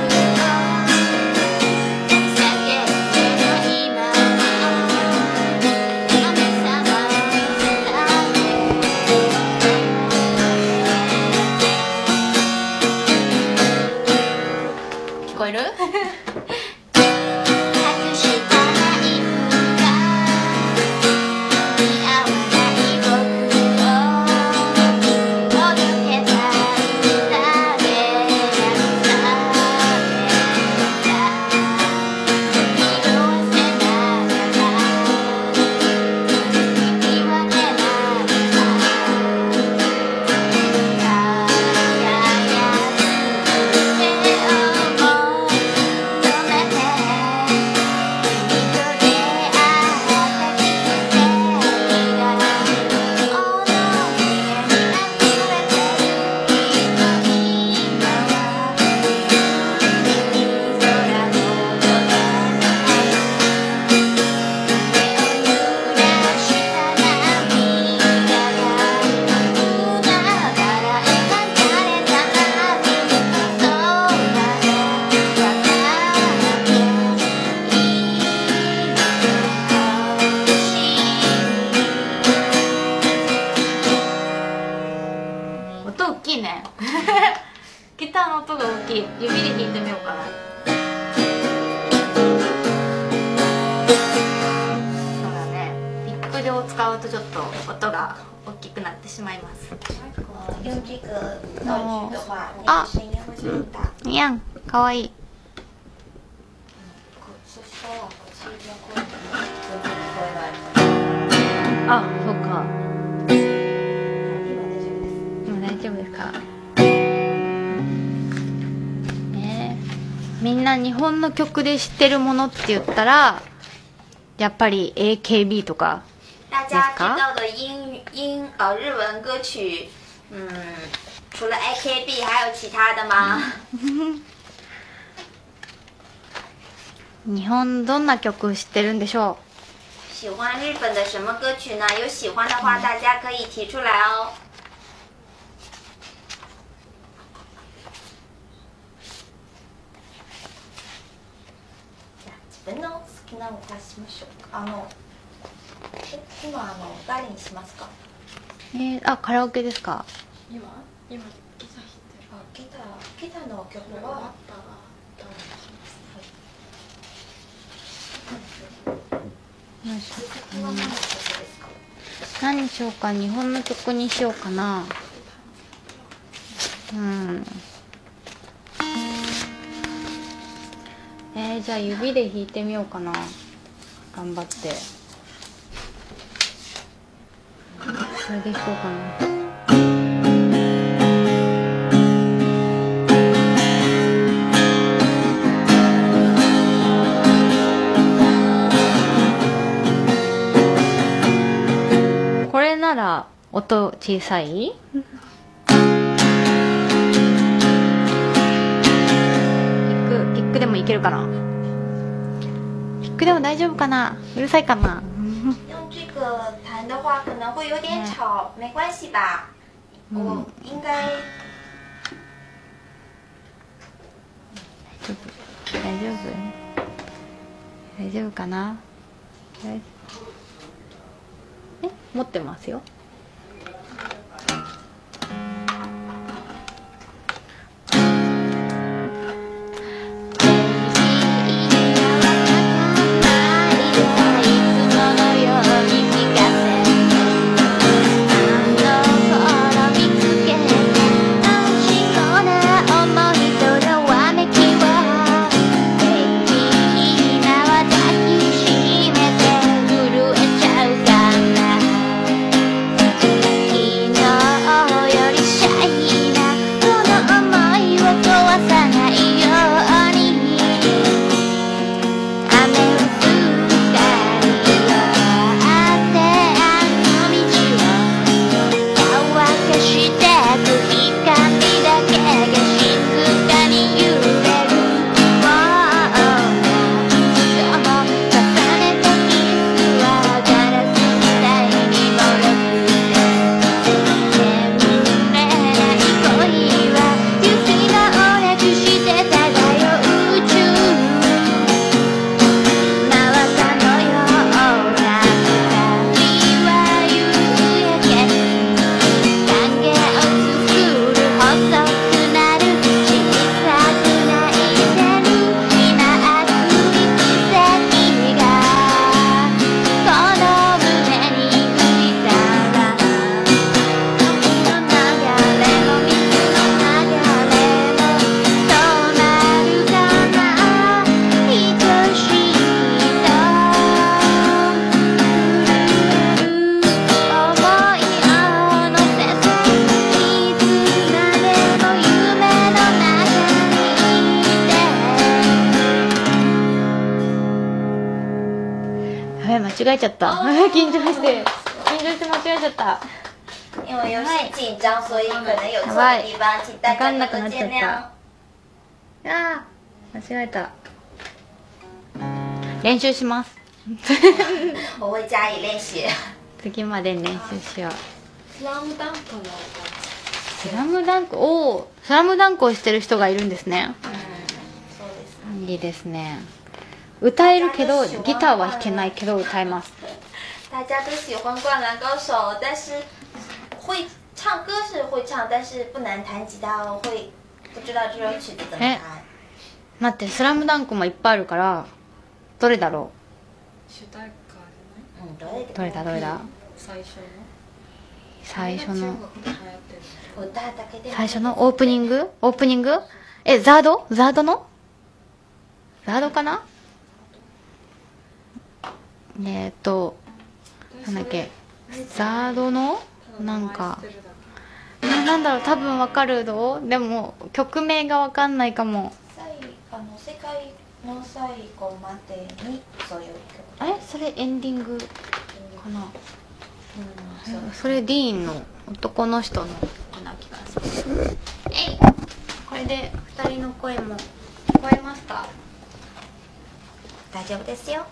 「 音が大きい。指で弾いてみようかな。そうだね。ピックを使うとちょっと音が大きくなってしまいます。
用这个道具的话，那个声音会很大。
いやん、かわいい。
そしたらこっちの声も聞こえない。
あ、そうか。
今大丈夫です。
今大丈夫ですか。ねえ、みんな日本の曲で知ってるものって言ったらやっぱり エーケービー とか。
大家知道的英英呃日文歌曲，嗯，除了 A K B 还有其他的吗？
日本どんな曲知ってるんでしょ
喜欢日本的什么歌曲呢？有喜欢的话，大家可以提出来哦。じゃあ自分の好きなの出しましょうか。あの、え今あの誰にしますか？
う。えー、あ、カラオケですか。
今今ギター弾いてる。
あ、ギターギターの曲は。
マッパがどうにします。
続きは何の曲ですか？
何にしようか。日本の曲にしようかな。うん。えー、じゃあ指で弾いてみようかな。頑張って。それで弾こうかな。これなら音小さい？ピック、ピックでもいけるかな？ピックでも大丈夫かな？うるさいかな？
用这个弹的话可能会有点吵，没关系吧？我应该
大丈夫？大丈夫かな？え、持ってますよ。間違えちゃった。緊張して、緊張して間違えちゃった。
因为游戏紧张，所以可能有错的地方，请大家多多见谅。
ああ、間違えた。練習します。
我会加以练习。
次まで練習しよう。
スラムダンクの
スラムダンク、おお、スラムダンクをしてる人がいるんですね。
そうです。
いいですね。歌えるけどギターは弾けないけど歌えます。
大家都喜欢灌篮高手，但是会唱歌是会唱，但是不能弹吉他哦，会不知道这首曲子怎么
哎
弹。
待って「スラムダンクもいっぱいあるからどれだろ
主題歌じゃない
うん、どれ
うどれだどれだ
最初の
最初の
中国で流行ってる
歌だけで
最初のオープニングオープニングえザードザードのザードかなえーっとなんだっけザードのなんかななんだろう多分わかるぞでも曲名がわかんないかも
最あの世界の最後までにそういう曲。
あれそれエンディングかな
うん、そう。
それディーンの男の人の曲な気がするえいこれでふたりの声も聞こえますか
大丈夫ですよ。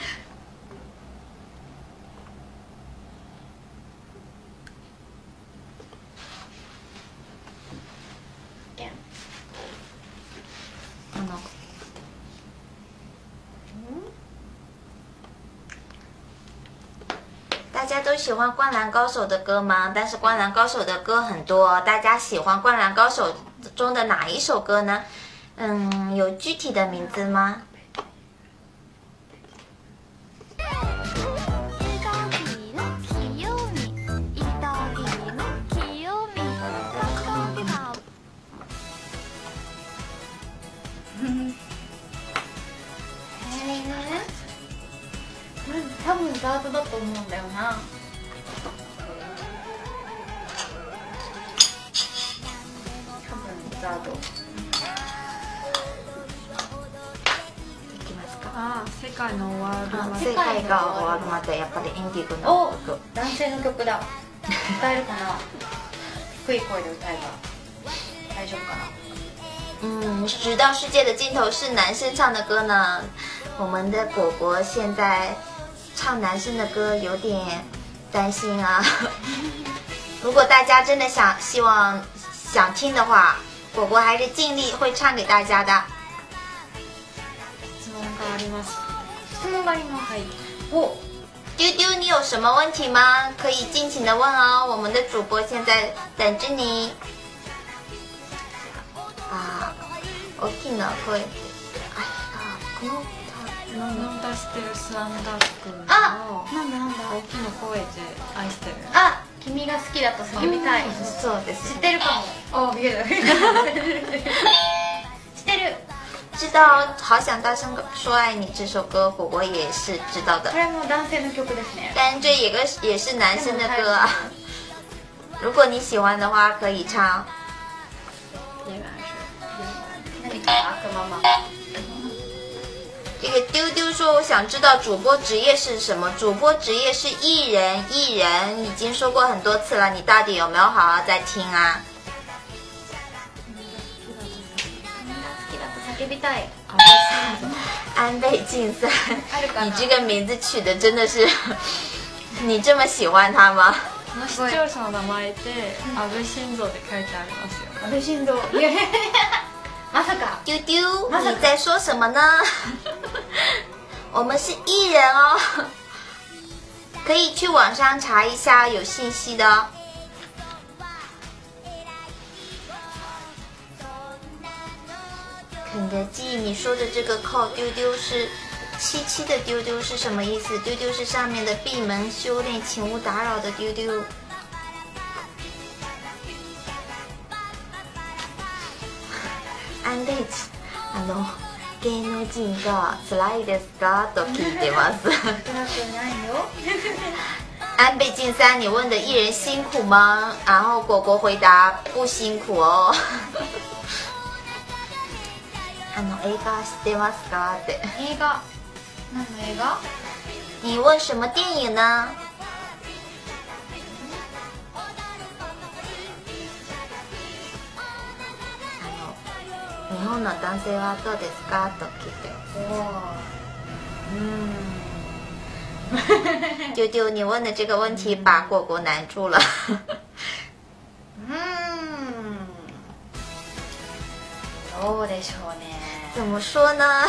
あの
大家都喜欢《灌篮高手》的歌吗？但是《灌篮高手》的歌很多，大家喜欢《灌篮高手》中的哪一首歌呢？嗯，有具体的名字吗？
これ多分ザードだと思うんだよな多分ザード
いきますか。
ああ世界の終わるまで
世界が終わるまでやっぱりインディゴの
お
曲。
男性の曲だ歌えるかな低い声で歌えば大丈夫かな
嗯，直到世界的尽头是男生唱的歌呢。我们的果果现在唱男生的歌有点担心啊。如果大家真的想希望想听的话，果果还是尽力会唱给大家的。
質問があります。
質問がありますはい
不，丢丢，你有什么问题吗？可以尽情的问哦，我们的主播现在等着你。あ、大きな声で。あ、あ、この
自分の出してるスラムダンクの
あなんだなんだ
大きな声で愛してる。
あ君が好きだと叫びたい
そうです
知ってるかもあ見える知ってる
知道《好想大声说爱你》这首歌，果果也是知道的
こ。れも男性の曲ですね
但这也个也是男生的歌啊。如果你喜欢的话，可以唱。
何か悪魔マ
这个丢丢说，我想知道主播职业是什么？主播职业是艺人，艺人已经说过很多次了，你到底有没有好好在听啊？
叫びたい
安倍晋三，
あるかな
你这个名字取的真的是，你这么喜欢他吗？
この視聴者の名前で安倍晋三で書いてありますよ。
安倍晋三いやまさか
丢丢，你在说什么呢？我们是艺人哦，可以去网上查一下，有信息的哦。肯德基，你说的这个扣丢丢是七七的丢丢是什么意思？丢丢是上面的闭门修炼，请勿打扰的丢丢。安倍あの芸能人が辛いですかと聞いてます。
辛くないよ
安倍晋三，你问的艺人辛苦吗？然后果果回答不辛苦哦。あの映画知ってますかって。
映画何の映画
你问什么电影呢？あの日本の男性はどうですかと聞いて。嗯。丢丢，你问的这个问题把果果难住了。
うーんどうでしょうね
怎么说呢？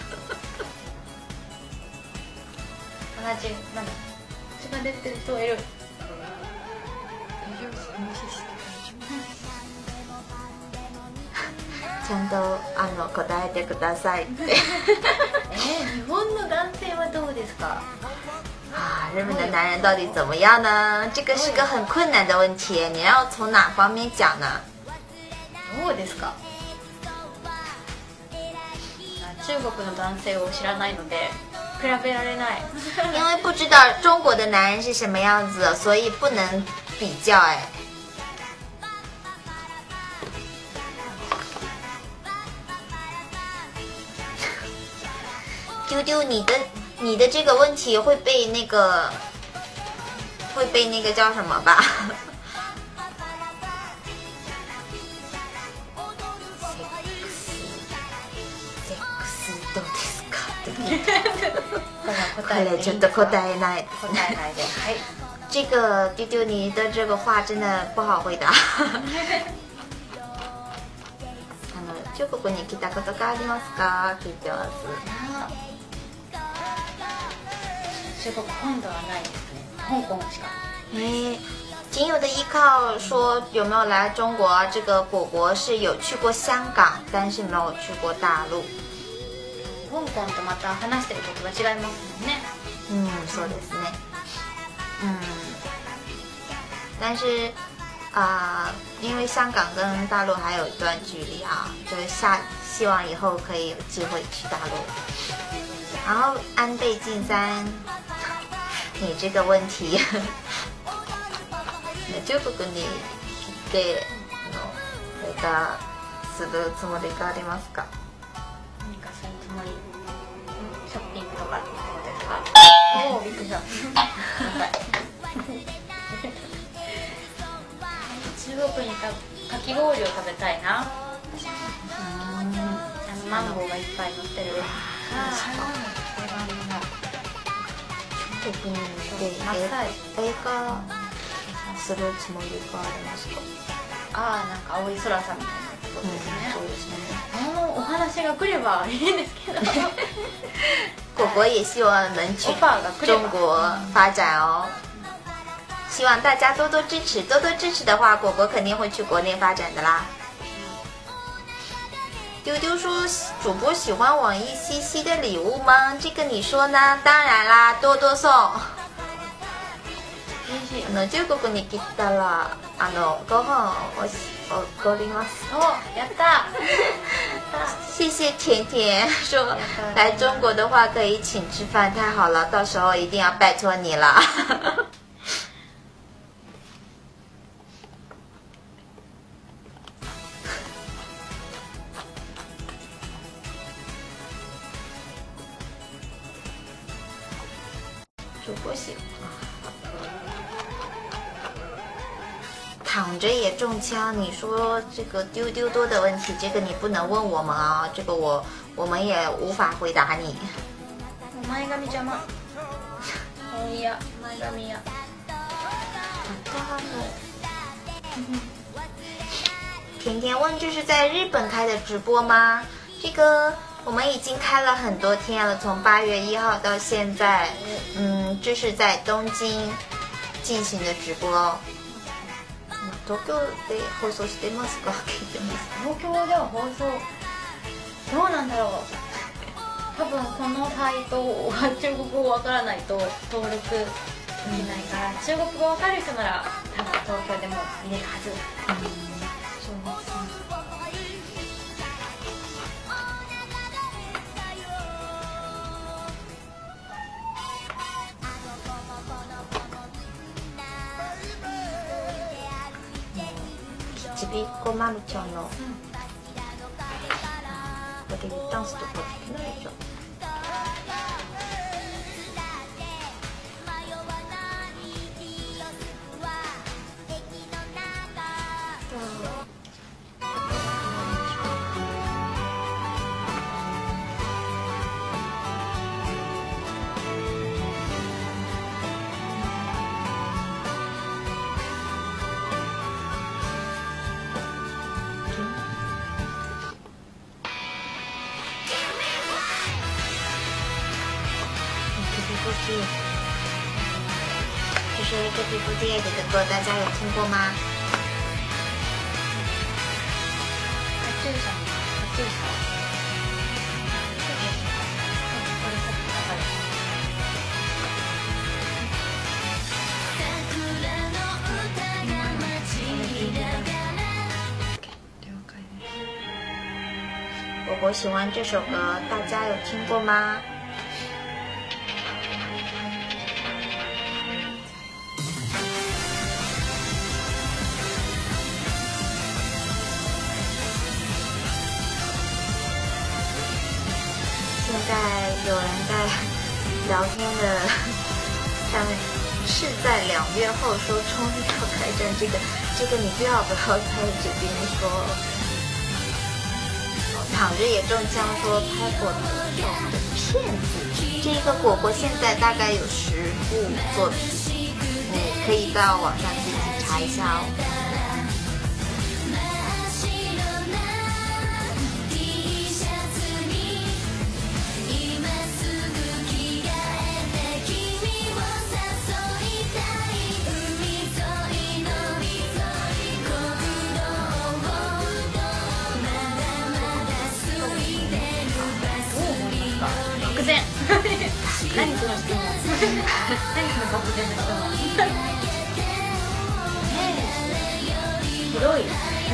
同じなんだ血が出てる人がいる
大丈夫です。無視して大丈夫。
ちゃんとあの答えてくださいって。
えー、日本の男性はどうですか？
啊，日本的男人到底怎么样呢？这个是个很困难的问题，你要从哪方面讲呢？
どうですか？中国の男性を知らないので比べられない。
因为不知道中国的男人是什么样子，所以不能比较哎。丢丢，你的你的这个问题会被那个会被那个叫什么吧？どうですか？これちょっと答えないですね。
答えないで。はい。
这个丢丢，你的这个话真的不好回答。あの中国に来たことがありますか？聞いてます。
中国本土はないですね。香港しか。
哎，仅有的依靠说有没有来中国？这个果果是有去过香港，但是没有去过大陆。
香港とまた話してることが違いますもんね。
嗯，そうですね。嗯，但是啊、呃，因为香港跟大陆还有一段距离啊，就是下希望以后可以有机会去大陆。然后安倍晋三，你这个问题，中国に来ての回答するつもりがありますか？
何かするつもり？ショッピングとかですか？おお、びっくりした。中国にかかき氷を食べたいな。あのマンゴーがいっぱい乗ってる。
中国に行って映画するつもりがありますか？
ああ、なんか青い空さんみたいなことですね。
そうですね。
あのお話が来ればいいんですけど。
果果也希望能去中国发展哦。希望大家多多支持，多多支持的话，果果肯定会去国内发展的啦。丢丢说，主播喜欢网易西西的礼物吗？这个你说呢？当然啦，多多送。あの中国に来たらあのご飯をおごります。
お、やった。
谢谢甜甜说来中国的话可以请吃饭，太好了，到时候一定要拜托你了。主播喜欢躺着也中枪，你说这个丢丢多的问题，这个你不能问我们啊，这个我我们也无法回答你。
前髪邪魔。おいや、前髪や。
甜甜问这是在日本开的直播吗？这个我们已经开了很多天了，从八月一号到现在，嗯，这是在东京进行的直播。東京で放送してますか？聞いてます。
東京では放送どうなんだろう。多分このサイトは中国語わからないと登録できないから、中国語わかる人なら多分東京でも見れるはず。うん、そうですね。
ちびっこまるちゃんの、うん、これダンスとかできないじゃん。就是 K P F D A 的歌，大家有听过吗？
カチューシャの
果果喜欢这首歌，大家有听过吗？现在有人在聊天的上面是在两月后说终于要开战，这个这个你不要不要在这边说。躺着也中枪说拍过的骗子，这个果果现在大概有十部作品，你可以到网上自己查一下哦。
何その質問何その漠然な質問広い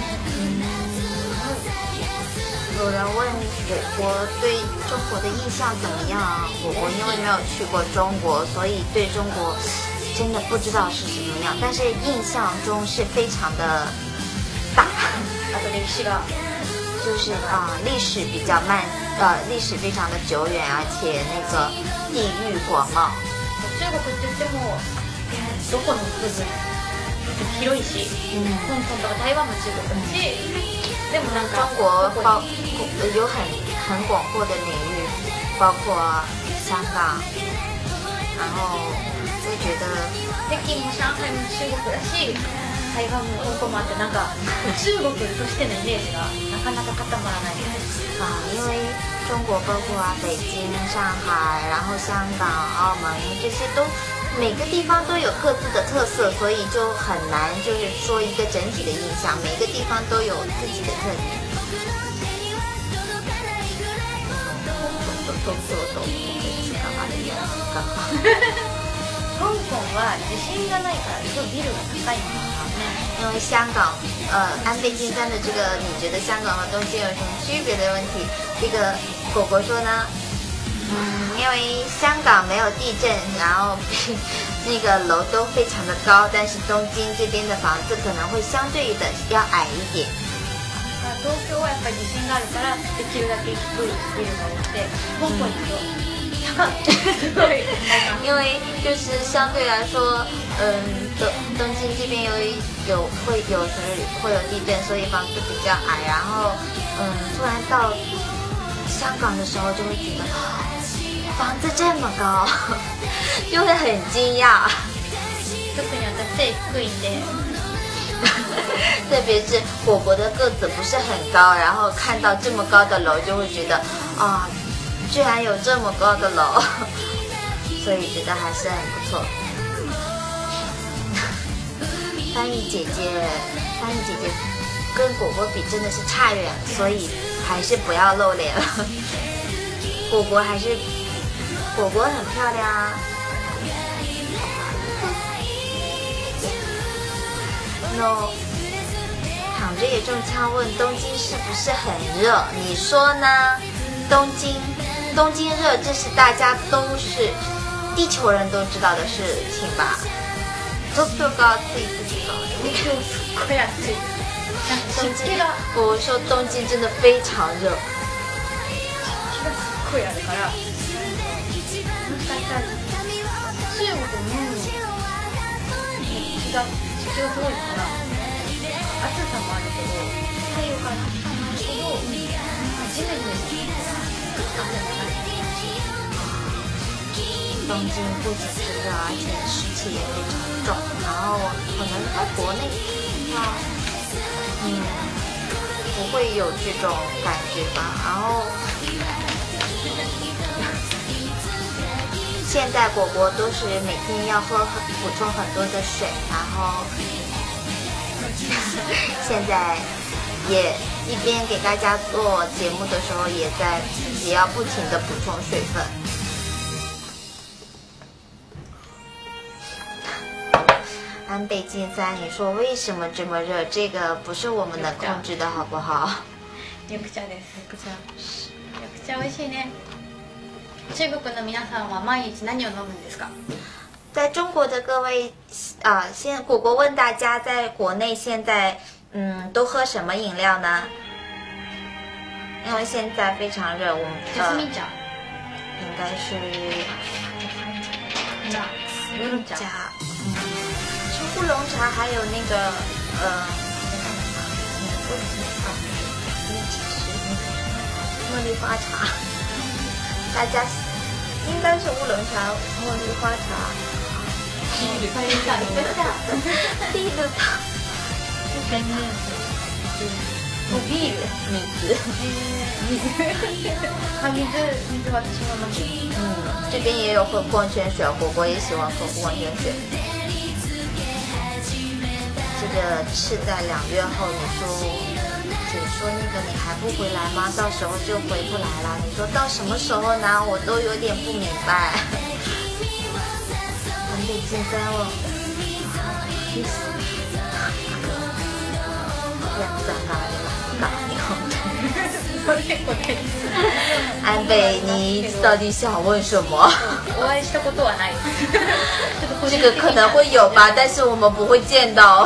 有人问果果对中国的印象怎么样？果果因为没有去过中国，所以对中国真的不知道是什么样，但是印象中是非常的大。
あと歴史が
就是啊、呃，历史比较慢，呃，历史非常的久远，而且那个地域广袤。
中国って言ってもどこの部分広いし、
嗯，
香港とか台湾も中国だし、でもなんか
中国包有很很广阔的领域，包括香港，然后就觉得
北京も上海も中国だし。台湾も香港もあってなんか中国としてのイメージがなかなか固まらない
啊，因为中国包括啊北京、上海，然后香港、澳门这些都每个地方都有各自的特色，所以就很难就是说一个整体的印象，每个地方都有自己的特点。
香港は地震がないからすごいビルが高いのかな。
因为香港，呃，安倍晋三的这个，你觉得香港和东京有什么区别的问题？这个果果说呢，嗯，因为香港没有地震，然后那个楼都非常的高，但是东京这边的房子可能会相对的要矮一点。
東京はやっぱり地震があるからできるだけ低いビルが多くて、香港だと高い。对，
因为就是相对来说，嗯，东东京这边有有会有时会有地震，所以房子比较矮。然后，嗯，突然到香港的时候，就会觉得房子这么高，就会很惊讶。
特に私背低いんで。
特别是果果的个子不是很高，然后看到这么高的楼，就会觉得啊，居然有这么高的楼，所以觉得还是很不错。翻译姐姐，翻译姐姐跟果果比真的是差远了，所以还是不要露脸了。果果还是果果很漂亮啊。No， 躺着也中枪问东京是不是很热？你说呢？东京，东京热，这是大家都是地球人都知道的事情吧？東京が暑い自己が
東京すっごい暑い。湿気が
我说东京真的非常热。
湿気がすっごいあるから。もしかしたら中国も湿気が湿気がすごいから暑さもあるけど太陽から来るほどジメジメしてるから汗もない。
东京不仅是热，而且湿气也非常重。然后可能在国内的话，嗯，不会有这种感觉吧。然后现在果果都是每天要喝很补充很多的水，然后现在也一边给大家做节目的时候，也在也要不停的补充水分。安倍晋三，你说为什么这么热？这个不是我们能控制的，好不好？
緑茶です。緑茶。緑茶美味しいね。中国の皆さんは毎日何を飲むんですか？
在中国的各位，啊、呃，现果果问大家，在国内现在，嗯，都喝什么饮料呢？因为现在非常热，我们
jasmine茶。
应该是
乌龙茶。
嗯，是乌龙茶，还有那个呃，茉莉花茶，大家应该是乌龙茶、茉莉花茶。
ビールビール
もうビール水
あ、水水私も飲む。
嗯，这边也有喝矿泉水，果果也喜欢喝矿泉水。这个是在两月后，你说姐说那个你还不回来吗？到时候就回不来了。你说到什么时候呢？我都有点不明白。安倍晋三了，两三个打你好。安倍，你到底想问什么？
お会いしたことはない。
这个可能会有吧，但是我们不会见到。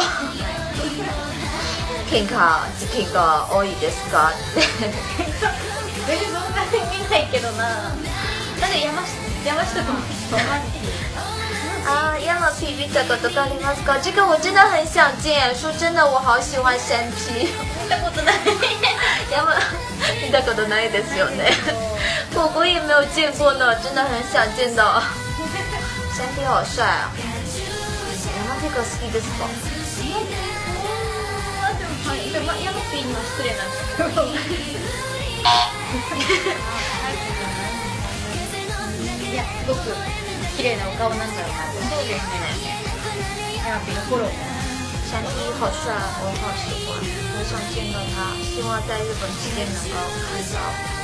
喧嘩事件が多いですか？
え、そんなに見ないけどな。だって山下山下と
啊，ヤマピ見たことありますか？这个我真的很想见。说真的，我好喜欢山 P。
見たことない。
ヤマ見たことないですよね。果果也没有见过呢，真的很想见到。山 P 好帅啊！ヤマピが好きですか？
でもヤマピーには失礼なんですけど。いや、すごく綺麗なお顔なんだろうな。そうですね。ヤマピーのフォロー。
山 P 好帅，我好喜欢，我想见到他，希望在日本期间能够看到。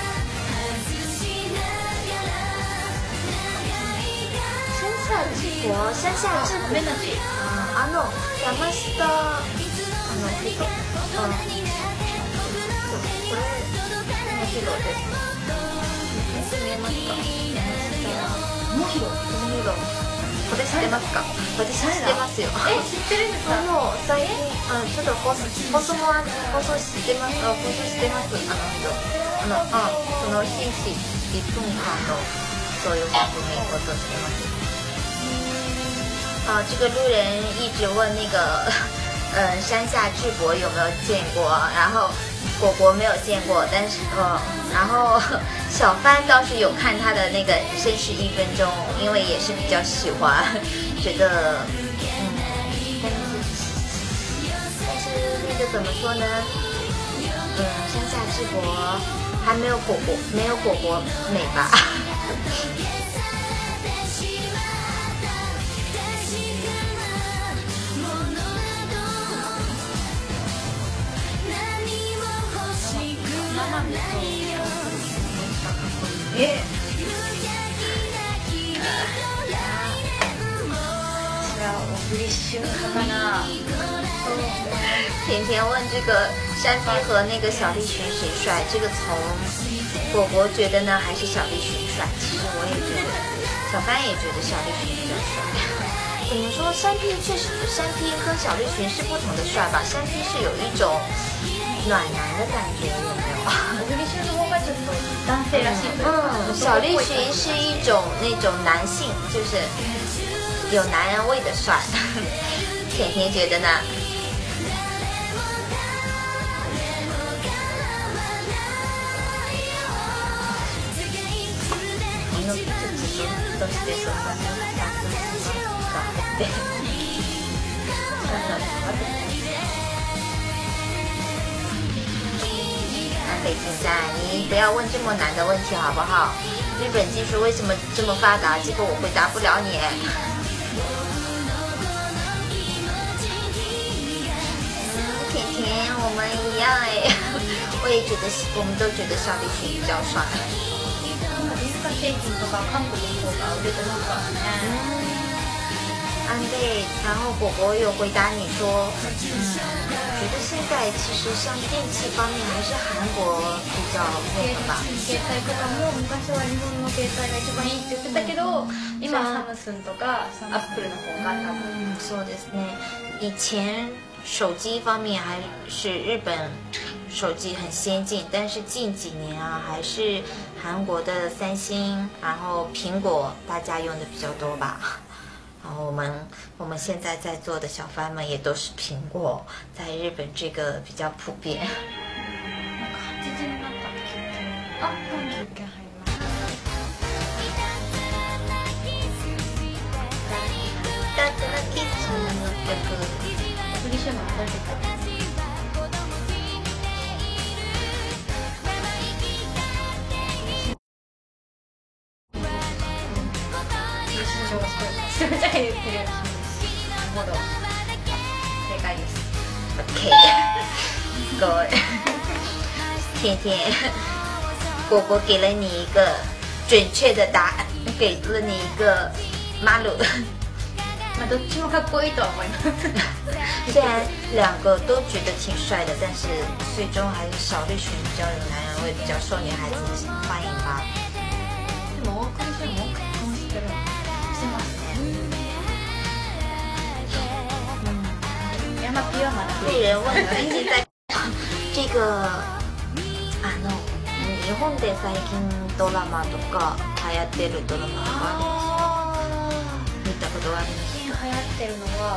山下智博，山下智博，あの山下あの人、うん、これ面白いです。見えますか？面白い。面白い。これ知ってますか？私知ってますよ。
え、知ってるんですか？
あの最近あちょっと放送放送も放送してます。あ放送してます。あの人あのあその紳士一分間のそういう番組放送してます。啊，这个路人一直问那个嗯山下智博有没有见过，然后果果没有见过，但是呃然后小帆倒是有看他的那个绅士一分钟，因为也是比较喜欢，觉得嗯，但是但是那个怎么说呢？嗯，山下智博还没有果果没有果果美吧？
え私は小栗旬派かな。
甜甜问这个山 P 和那个小栗旬谁帅？这个从果果觉得呢，还是小栗旬帅？其实我也觉得，小帆也觉得小栗旬比较帅。怎么说？山 P 确实，山 P 和小栗旬是不同的帅吧？山 P 是有一种暖男的感觉，有没有？
小栗旬の方がちょっと男性らしいというか。
嗯，小栗旬是一种那种男性，就是有男人味的帅。甜甜觉得呢？どうしてそんなに安くしますかって。安倍晋三，你不要问这么难的问题好不好？日本技术为什么这么发达？这个我回答不了你。嗯，甜甜，我们一样哎，我也觉得，我们都觉得小栗旬比较帅。製品とか韓国の方が売れてますからね。 安倍，然后果果有回答你说，嗯，觉得现在其实像电器方面还是韩国比较那个吧。
携帯とかも昔は日本の携帯が一番いいって言ってたけど、今サムスンとかアップルの方が多分。
嗯，そうですね。以前手机方面还是日本手机很先进，但是近几年啊，还是韩国的三星，然后苹果大家用的比较多吧。然后我们我们现在在座的小番们也都是苹果，在日本这个比较普遍。
なんかはちじになったって聞いて。あ、休憩入ります。
だってなキッチンの曲。
フリーシューマン食べてた。じゃあ言ってる。なるほど。正解です。
OK，各位，天天，果果给了你一个准确的答案，给了你一个马鲁。
まあどっちもかっこいいとは思います。
虽然两个都觉得挺帅的，但是最终还是小栗旬比较有男人味，比较受女孩子欢迎吧。
でもクリスも結婚してる。してますね。山 P はまだ。
被人问最近在这个あの日本で最近ドラマとか流行ってるドラマとかあります見たことがあります。
流行ってるのは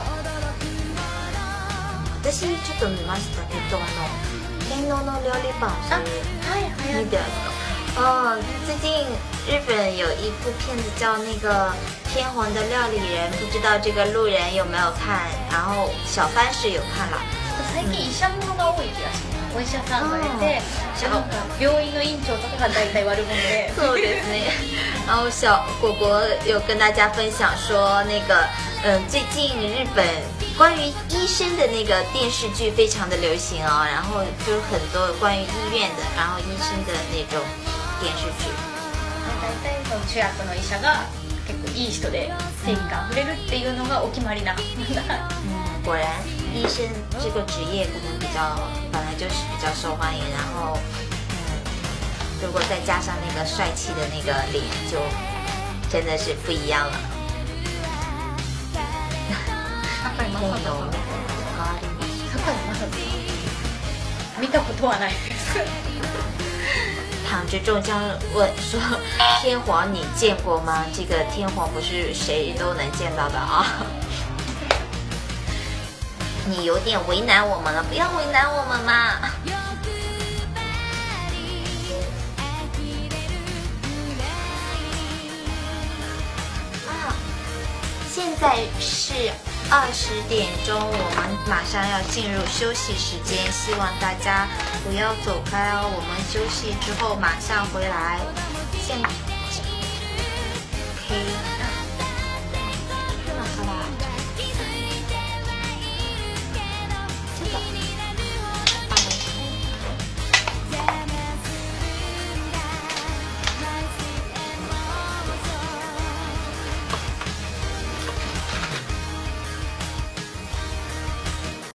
私ちょっと見ましたけど、あの天皇の料理番是
はい流行って
你的哦，最近日本有一部片子叫那个天皇的料理人，不知道这个路人有没有看？然后小番是有看了。
最近医者ものが多い気がします。お医者さんが出て、なんか病院の院長とかが大体悪者で。
そうですね。然后小果果有跟大家分享说，那个嗯，最近日本关于医生的那个电视剧非常的流行哦，然后就很多关于医院的，然后医生的那种电视剧。
大体その主役の医者が結構いい人で正義感あふれるっていうのがお決まりな。
嗯，果然医生这个职业可能比较本来就是比较受欢迎，然后嗯，如果再加上那个帅气的那个脸，就真的是不一样了。
堺雅人さん。堺雅人見たことはないです。
唐之仲将问说：“天皇你见过吗？这个天皇不是谁都能见到的啊。”你有点为难我们了，不要为难我们嘛。啊，现在是二十点钟，我们马上要进入休息时间，希望大家不要走开哦。我们休息之后马上回来。现 OK。